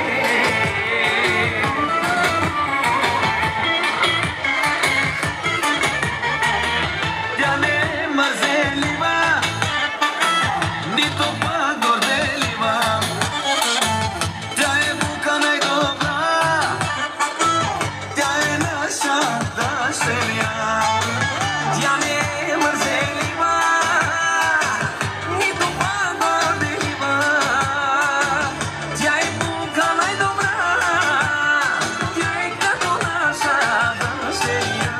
Тя не е мързелива, нито пък горделива. Тя е бука най-добра, тя е наша дъщеря. Тя не е мързелива, нито пък горделива. Тя е бука най-добра, тя е като наша дъщеря.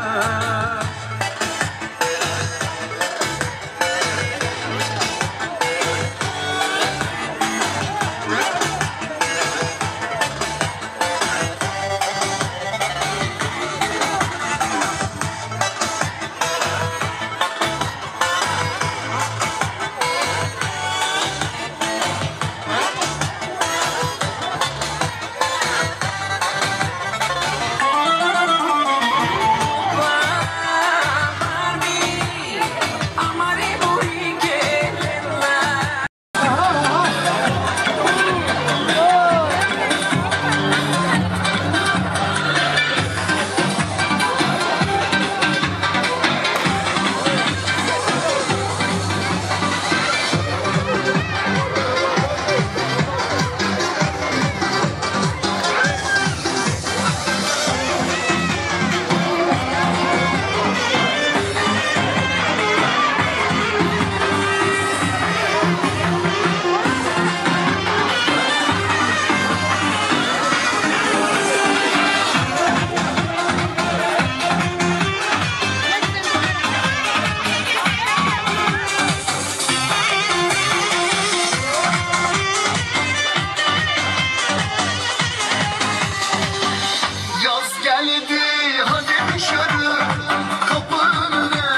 Yaz geldi hadi dışarı kapı önüne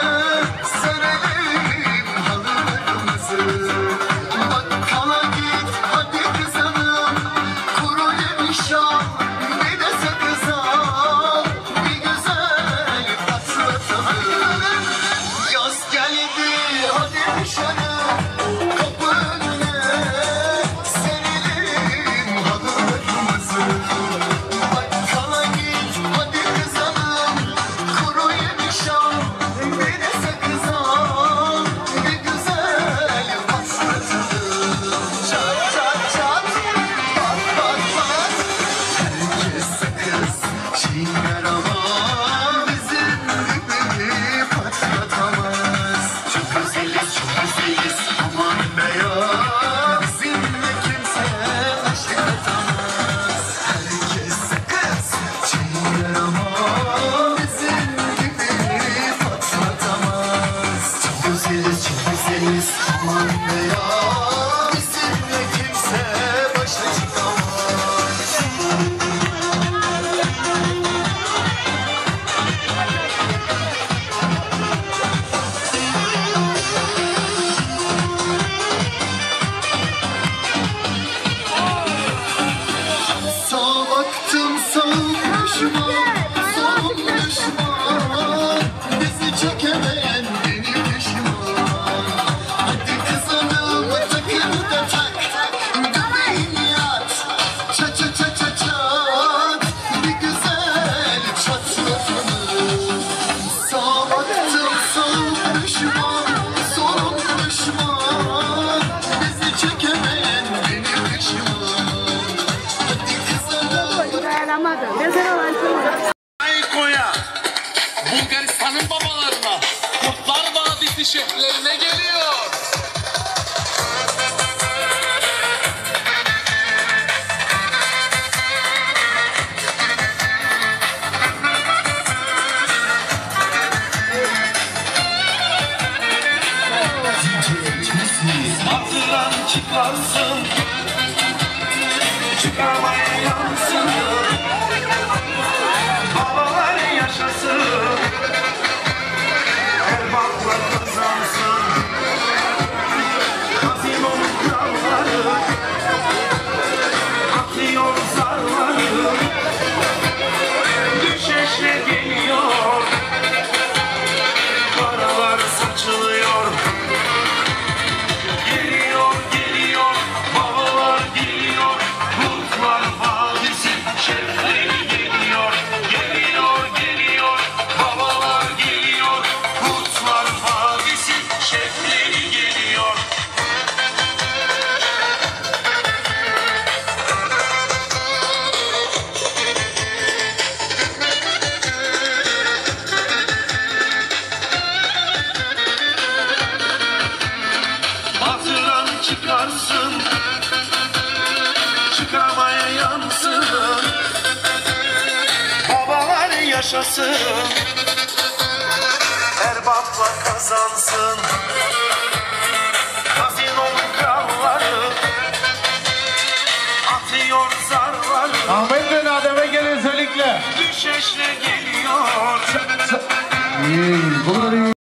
serelim halılarımızı. Bakkala git hadi kızanım kuru yemiş al bir de sakız al bir güzel patlatalım. Yaz geldi hadi dışarı kapı önüne serelim halılarımızı. Bakkala git hadi kızanım kuru yemiş al bir de sakız al bir güzel patlatalım. Çat çat çat pat pat pat herkes sakız çiğner ama bizim gibi patlatamaz. Çok güzeliz çok güzeliz aman be ya bizimle kimse aşk atamaz. Herkes sakız çiğner ama bizim gibi patlatamaz. Çok güzeliz çok güzeliz aman be ya bizimle kimse başa çıkamaz. Sağa baktım sağım düşman, solum düşman. Bizi çekemeyen benim düşman. Hadi kızanım takımı da tak, göbeğin yat. Çat çat çat çat çat, bir güzel çatlatalım. Sağa baktım sağım düşman, solum düşman. Bizi çekemeyen benim düşman. Hadi kızanım.
Koya, Bulgaristan'ın babalarına, Kurtlar Vadisi şehirlerine geliyor.
Hatıran çıkarsın, çıkarmaya yansın. Babalar yaşasın, erbaplar kazansın. Kazinonun kralları atıyor zarları. Düşeşle geliyor, paralar saçılıyor. Geliyor, geliyor, babalar geliyor. Kurtlar Vadisi şefleri geliyor. Geliyor, geliyor, babalar geliyor. Kurtlar Vadisi şefleri geliyor. Hatıran çıkarsın, çıkarmaya yansın. Babalar yaşasın, erbaplar kazansın. Kazinonun kralları atıyor zarları.
Ahmet ve Nadem'e gel özellikle.
Düşeşle geliyor.
İyi, bunları iyi.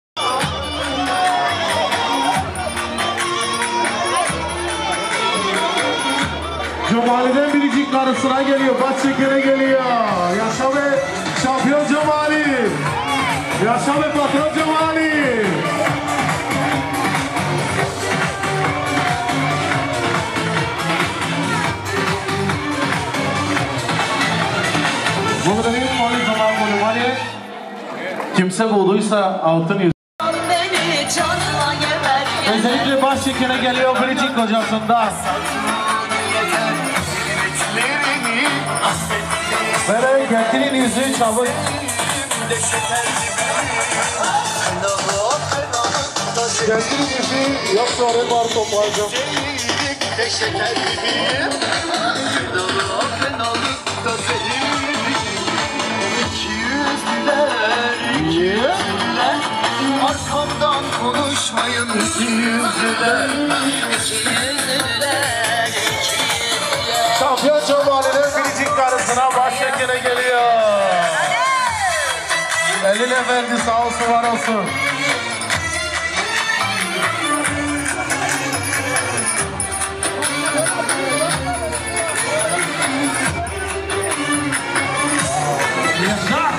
Cumali'den biricik karısına geliyor, bas şekere geliyor. Yaşa be şampiyon Cumali. Yaşa be patron Cumali. Burada bir polis olan bunu var ya. Kimse bulduysa altın yüz.
Beni canına geber.
Özellikle baş şekere geliyor biricik kocasında. Böyle getirin yüzüğü çabuk. Getirin yüzüğü yoksa oraya var toplayacağım.
Arkamdan konuşmayın iki yüzlüler.
Şampiyon Cumali'nin biricik karısına baş şekere geliyor. Elin efendi sağ olsun var olsun. Yaşa!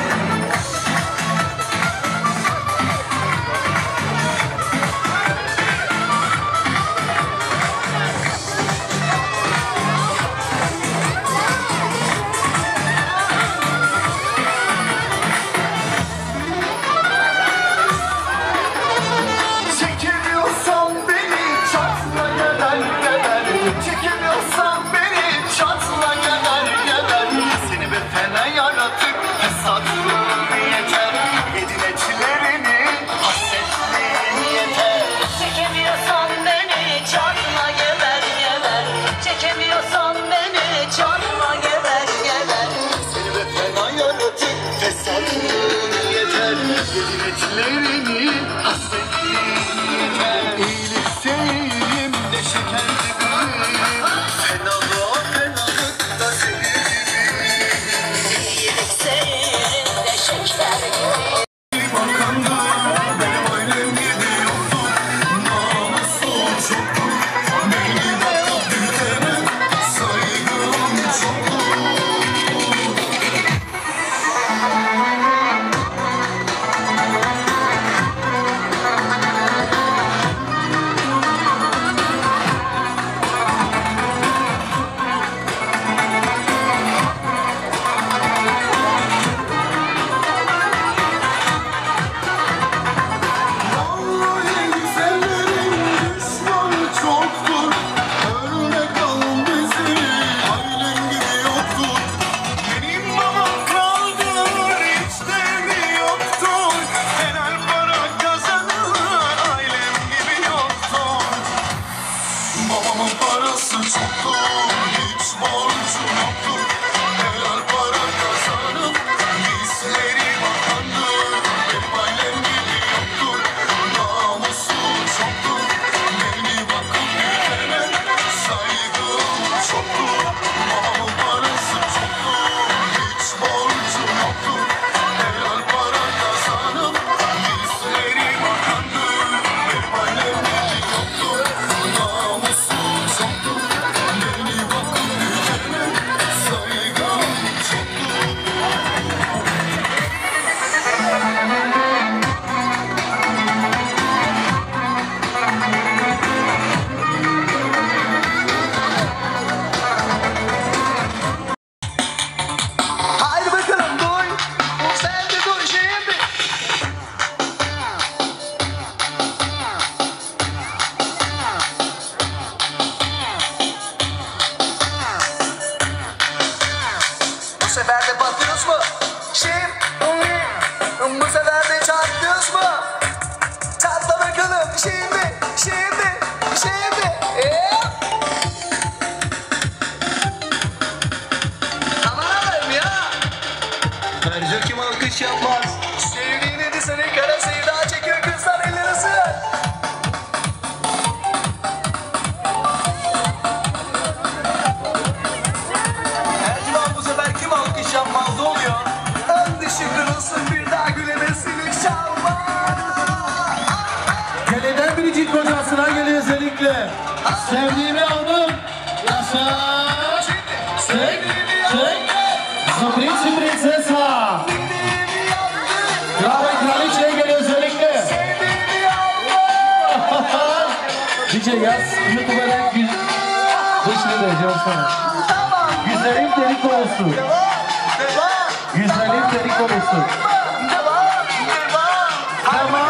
biricik kocasına geliyor özellikle. Sevdiğimi aldım. Yaşa. Çek, çek. Zaprici prinsesa. Kral ve kraliçeye geliyor özellikle. D J yaz, YouTube'a güz... Dışını vereceğim sana. Güzelim delik olsun. Güzelim delik olsun. Tamam.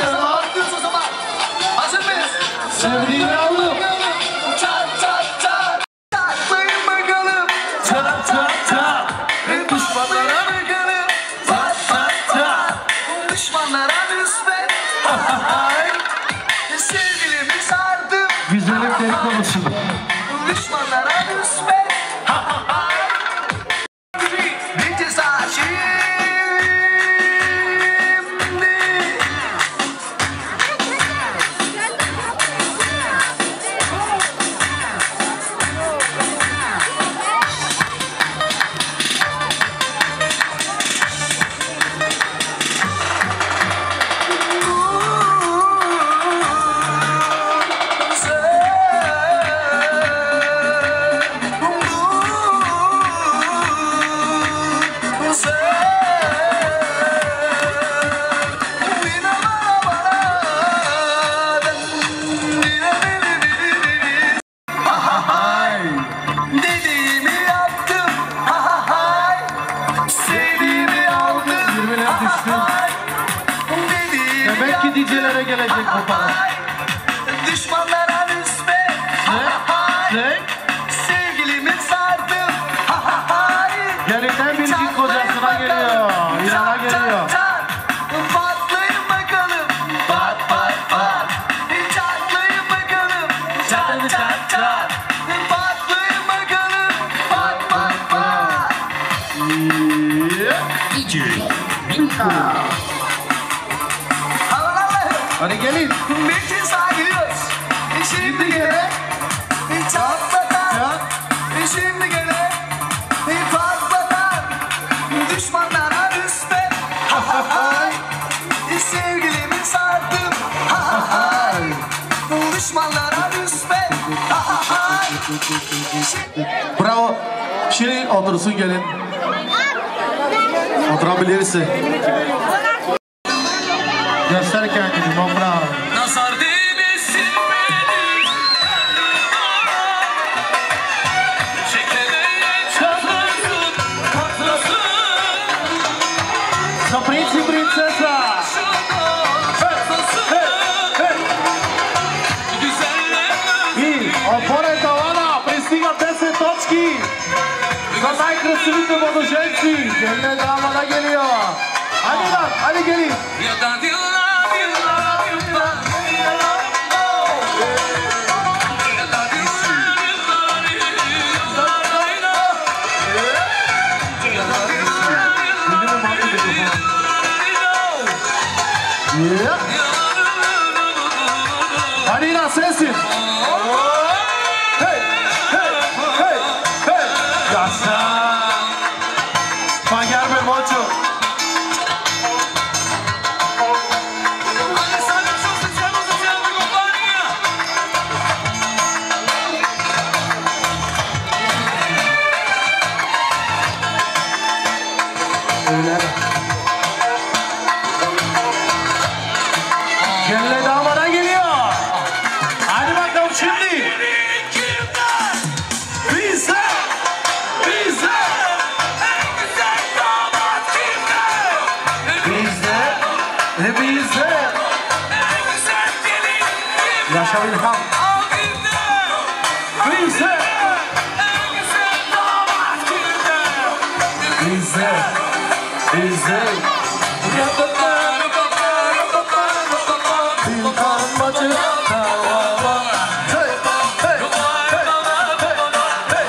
Hazır mıyız?
Sevdiğini aldım.
Çat çat çat. Çatlayın bakalım.
Çat çat çat.
Düşmanlara bakalım.
Çat çat çat.
Düşmanlara nispet. Sevgilimi sardım.
Güzelim delik olsun.
Düşmanlara nispet. Bir ceza şimdi. Dediğimi yaptım. Sevdiğimi aldım.
Yirmiler düştü.
Dediğimi
Demek ki D J'lere gelecek bu para.
düşmanlara nispet.
Ne?
Sevgilimi sardım.
Gelinden biricik kocasına geliyor. İran'a geliyor.
Patlayın bakalım. Pat pat pat. Çatlayın bakalım. Çat çat çat. Patlayın bakalım. Pat pat pat.
Hadi gelin.
Bir kez daha geliyoruz. Şimdi gene. Çatlatan. Şimdi gene. Patlatan. Düşmanlara nispet. Sevgilimi sardım. Düşmanlara nispet.
Bravo. Şimdi otursun gelin. Oturabilirsin. Göster kendini. Bravo.
Nazar değmesin beni. Çeklemeye çatlasın, patlasın.
Zaprici prinsesa. I opore Tawana, pristiga deset točki za najkrasivite mladoženci. Zemlje damana geliyor. Hadi lan, hadi gelin. Yeah. Hadi lan sensin. Hey, hey, hey, hey. Yaşa. Pagarme mucho. Öyle. Gelle damana geliyor. Hadi bakalım şimdi. Bize, bize. Bizde ve bizde. Yaşa İlham. Bizde. Bizde. Bizde. İlkan maçı. Hey, hey, hey, hey,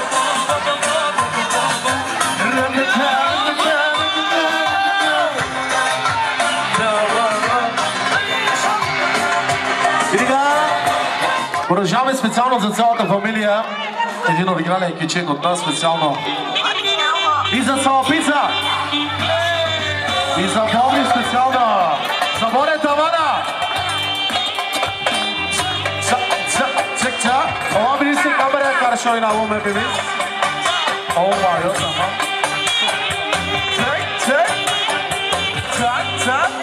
Продължаваме специално за цялата фамилия. Един оригинален кичек от нас специално. И за Салапица. И за Бобри специално. За Море Тавана. Olabilirse kameraya karşı oynayalım hepimiz. Olmuyor, tamam. Çek, çek. Çek, çek.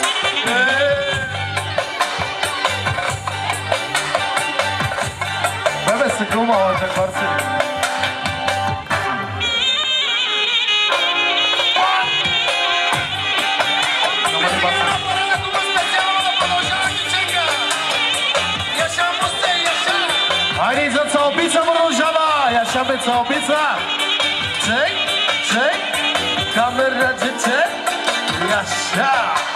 Bebe sıkılma olacak varsın. Haydi za całą pizzę mrożona, Jasiamy całą pizzę. Czek, czek, kamera czek, Jasia.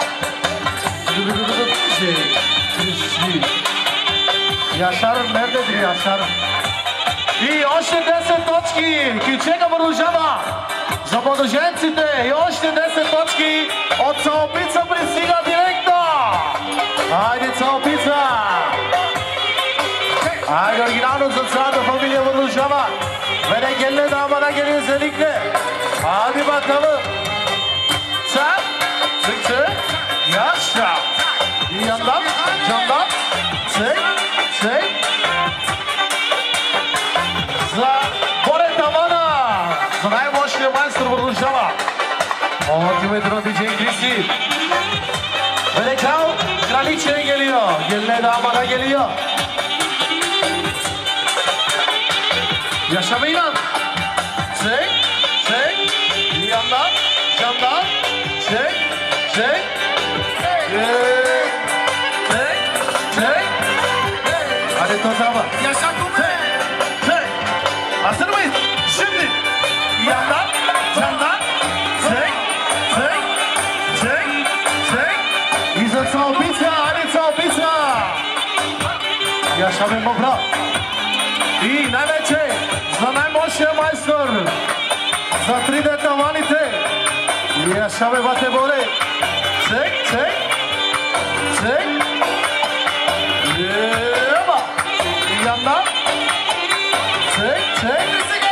Yaşar nerededir Yaşar? I ośne deset toczki, Kilczego mrożona. Za podróżnicy i ośne deset toczki od całą pizzę przystyga dyrekta. Haydi całą pizzę. Haydi originalno za sağda familia Vuruşama. Ve de geline damana geliyor özellikle. Hadi bakalım. Sen, çıktı, yaşa. Bir yandan, candan, çek, çek. Za Bore Tamana. Za najmocniji majstor Vuruşama. Ovo kilometre diyecek birisi. Ve de kral kraliçeye geliyor. Geline damana geliyor. Yaşamayın lan. Çek, çek. Bir yandan, yandan. Çek, çek. Çek, çek, çek. Hadi totama.
Yaşa kume.
Çek. Hazır mıyız? Şimdi. Yandan, yandan. Çek, çek, çek, çek. Bize całą pizzę, hadi całą pizzę. Yaşamayın bobra. I najveće, za najmoćnije majstor, za tri deta vanite, Jašave vate bore, ček, ček, ček, jeba, i yandan, ček, ček,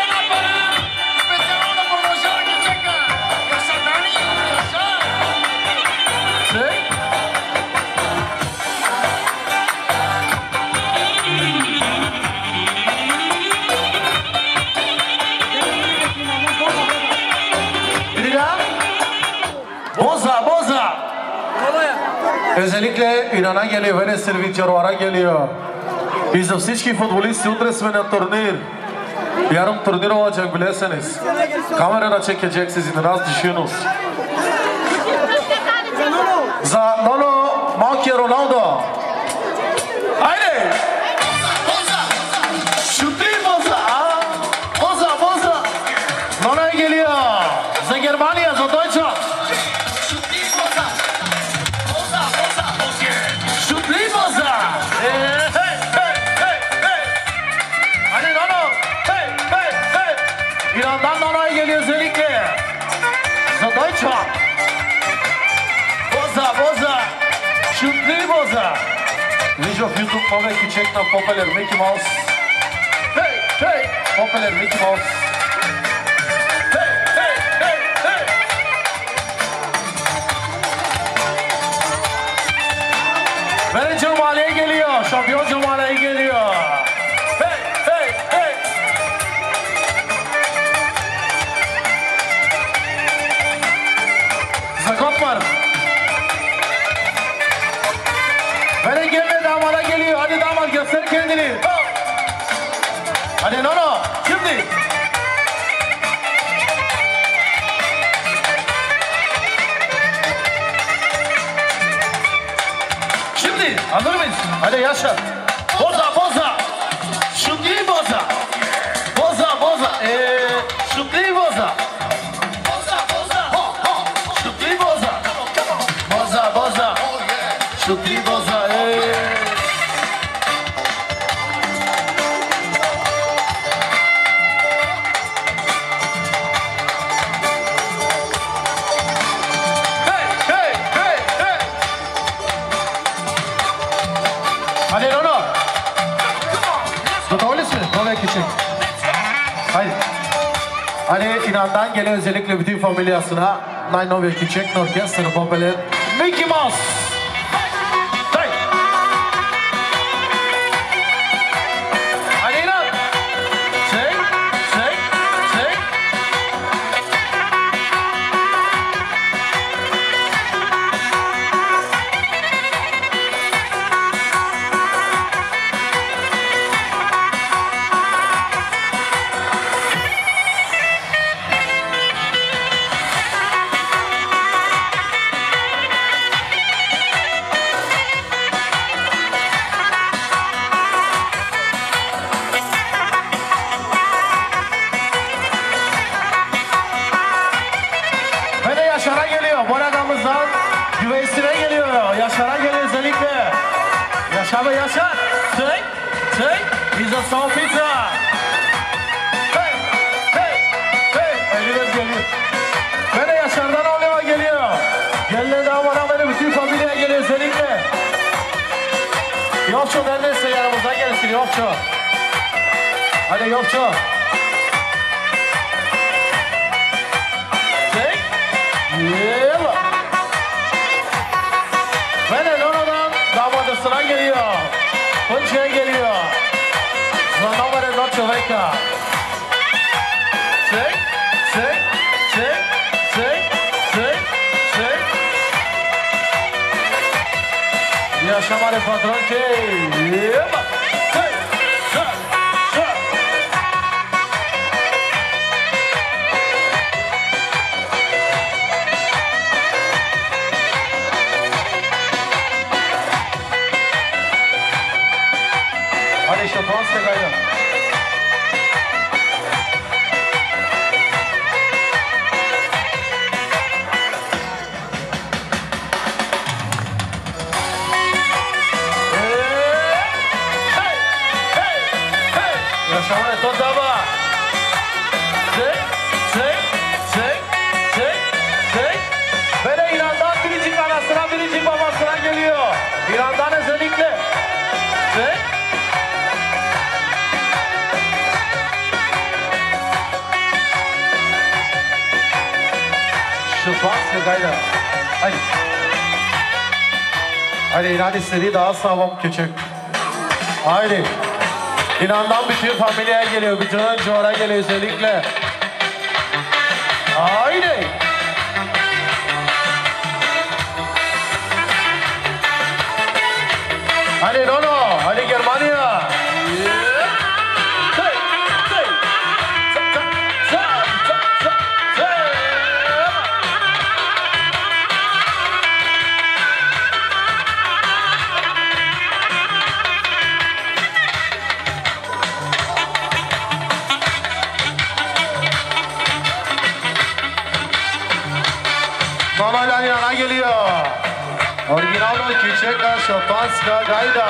ček, Boza, boza. Özellikle İnan'a geliyor ve de servitörlara geliyor. Biz de всички futbolisti утре сме на турнир. Yarım turnir olacak bileseniz. Kamerada çekeceksiniz inanaz düşünüyoruz. Za Nono, Malki Ronaldo. Haydi. Şutri boza. Boza, boza. Nono'ya geliyor. Za Germania, za Deutschland. İran'dan Nono'ya geliyor özellikle. Za Deutschland. Boza, boza. Şutli boza. Видео в YouTube повеќе чек на Попелер Мики Маус. Хей, хей, Попелер Мики Маус. Хей, хей, хей, хей. Benim Cumali'ye geliyor. Şampiyon Cumali'ye geliyor. Hey, hey, hey. Zakot var. Benim gelme damara geliyor. Hadi damat göster kendini. Hadi Nono. Şimdi. Şimdi. Hazır mıyız? Hadi yaşa. Boza, boza. Şutli boza. Boza, boza. Eee, şutli boza. Boza, boza. Ho, ho. Şutli boza. Boza, boza. Şutli boza. Eee. Hadi Nono. Готовы ли сме? Повеќе чек. Haydi. Hadi İnan'dan gelen özellikle bütün familyasına najnovije kiček na orkestru Popeler Mickey Mouse. Hadi. Hadi İnan. Şaba Yaşar. Say, say. Pizza soğuk pizza. Hey, hey, hey. Eliniz geliyor. Ve de Yaşar'dan oğluma geliyor. Gelin damana benim bütün familyaya geliyor özellikle. Yokçu neredeyse yanımıza gelsin Yokçu. Hadi Yokçu. Say. Yeah. Ve de Nono'dan damadısına geliyor. Punça'ya geliyor. Zanamare Noche Veka. Say, say, say, say, say, say. Yaşamare patron ki. Yema. Say, say, say. Hadi işte Fransa kaydı. Yaşamaya toz dava. Çek, çek, çek, çek, çek. Böyle İran'dan biricik anasına, biricik babasına geliyor. İran'dan özellikle. Çek. Şıfak kayda. Hadi. Hadi İran istediği daha sağlam küçük. Haydi. İnandan bütün familyaya geliyor, bütün coğraya geliyor özellikle. Haydi. Hadi Nono, hadi Germanya. Nono'dan yana geliyor. Originalno küçük Şopanska Gayda.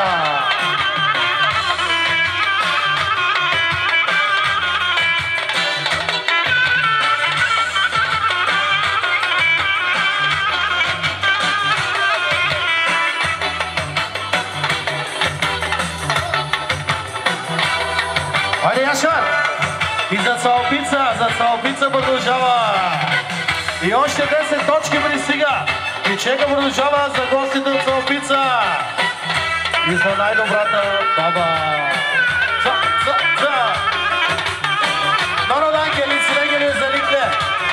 Hadi Yaşar. I za całą pizzę, za całą pizzę podróżała. I ošte deset točki pristiga. I čega produžava za gostiteljicu pizza. I za najdu brata baba. Za, za, za. Nono'dan gelisine geliyor özellikle.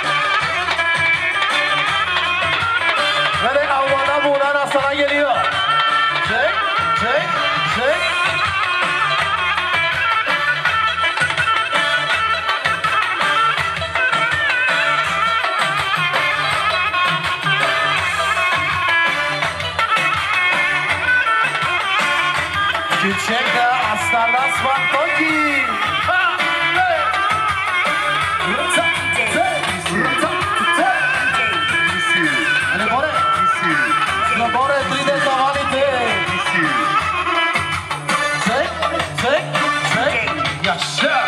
Ve de Avvana Buğra'na sana geliyor. Çek, çek, çek. Küçük aslanlar Svantoki. Hadi Bore. Bore tride zavalite. Çek, çek, çek. Yaşa.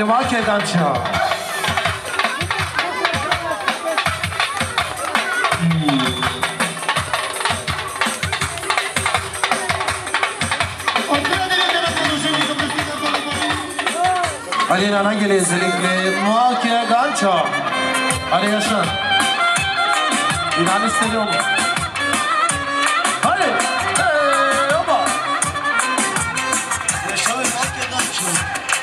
Hadi market dança. Hadi nana geliyor özellikle market dança. Hadi yaşa. İnan istediyor mu? Hadi. Hey, oba.
Yaşa ve market dança.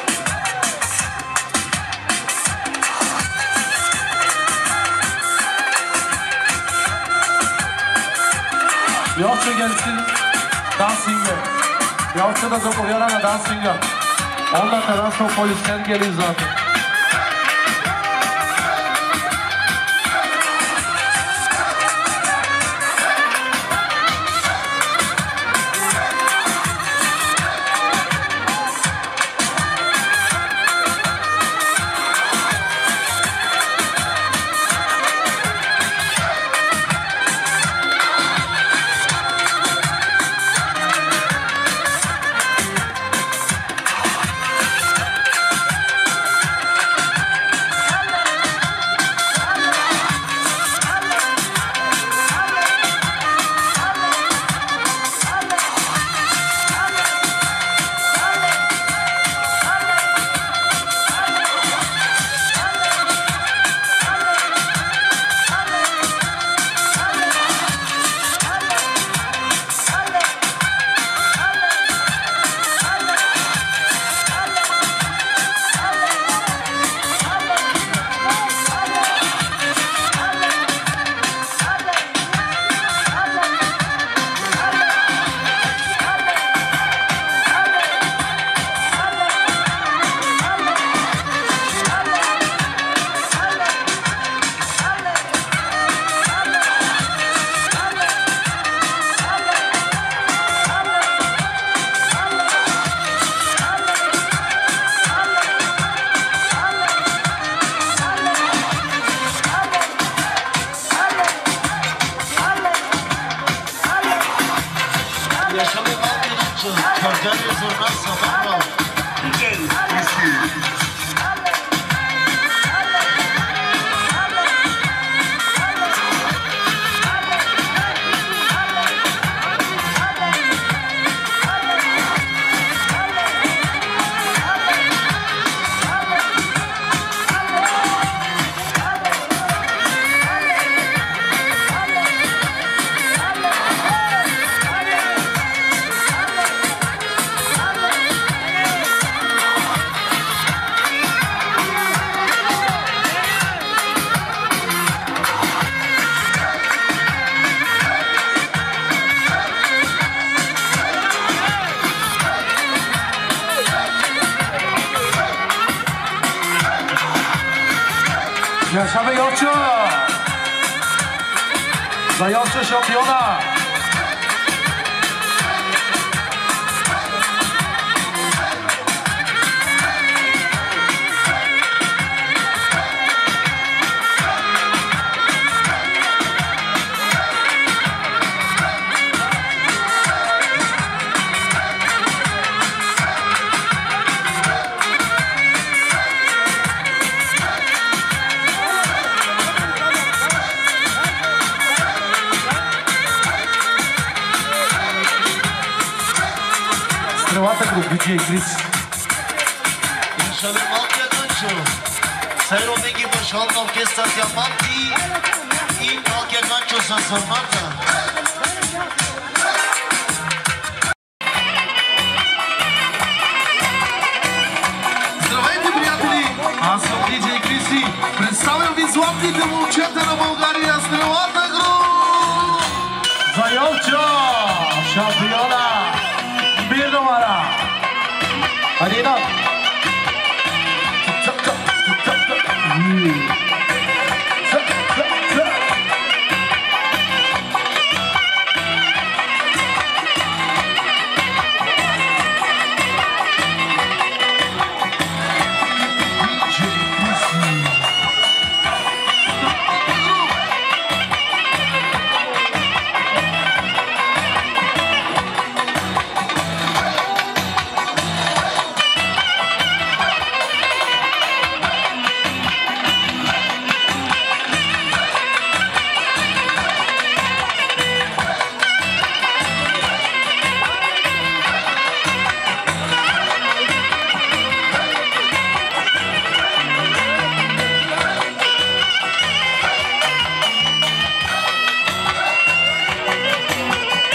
Yolcu gelsin, dansınga. Yolcu da çok uyarana dansınga. Ondan sonra çok polisler geliyor zaten. Yaşa Yolcu! Za Yolcu şampiyona! D J Chris.
Inşallah market dança. Sayın Omegi Başkan'ın orkestras yapmaktı. İyi market dança sanmakta.
Здравейте, приятели! Аз съм ди джей Криси. Представям ви златните момчета на България с стрелата груп! За Йовчо! Шампиона! Bir numara! Hadi inan! Çık çık çık çık çık! Çık çık çık!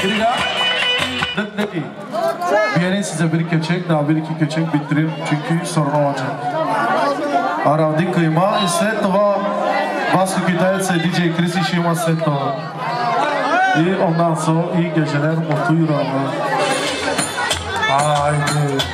Bir daha. Dıt dıt iyi. Bir size bir köçek, daha bir iki köçek bitireyim çünkü sorun olacak. Aravdi kıyma, ise tava Vasco Kitayetse D J Chris işi ima seto. İyi ondan sonra iyi geceler, mutlu yürüyorlar. Haydi.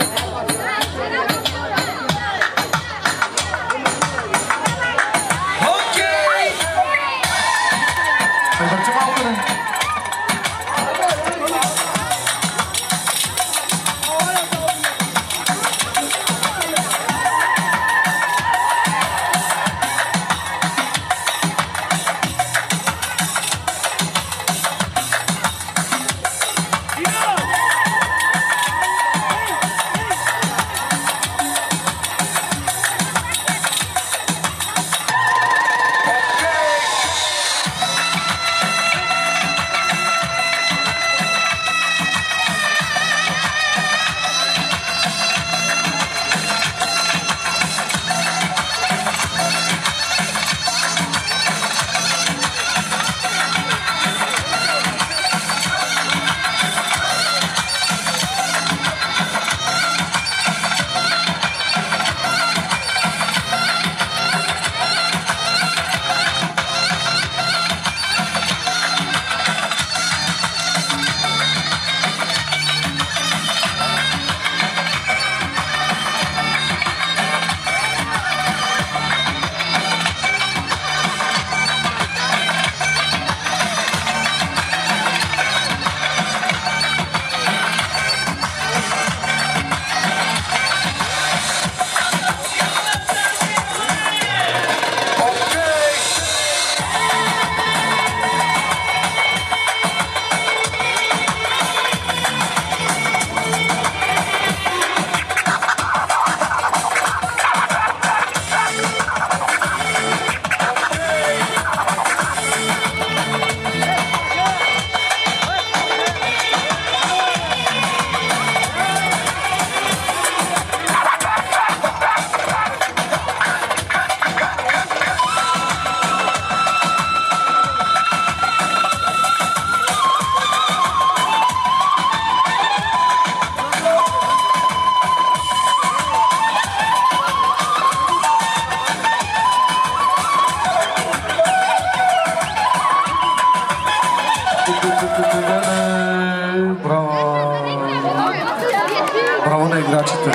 Bravo da igraçtı.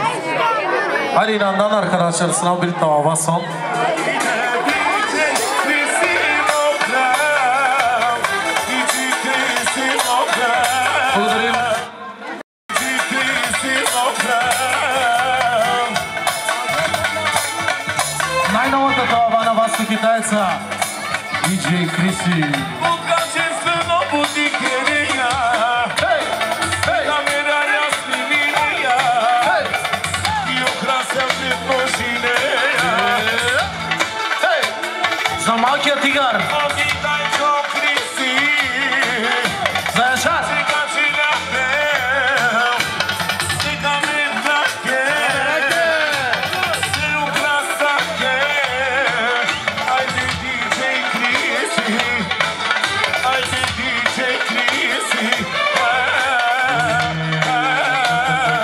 Hadi inandan arkadaşlar sınav bir tava son. Najnowata tava bana Vasco Kitayetse D J Chrissy. Zamakya Tigar. Zaşar.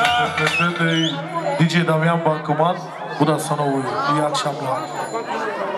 D J Damian Bankuman, bu da sana uyuyor. İyi akşamlar.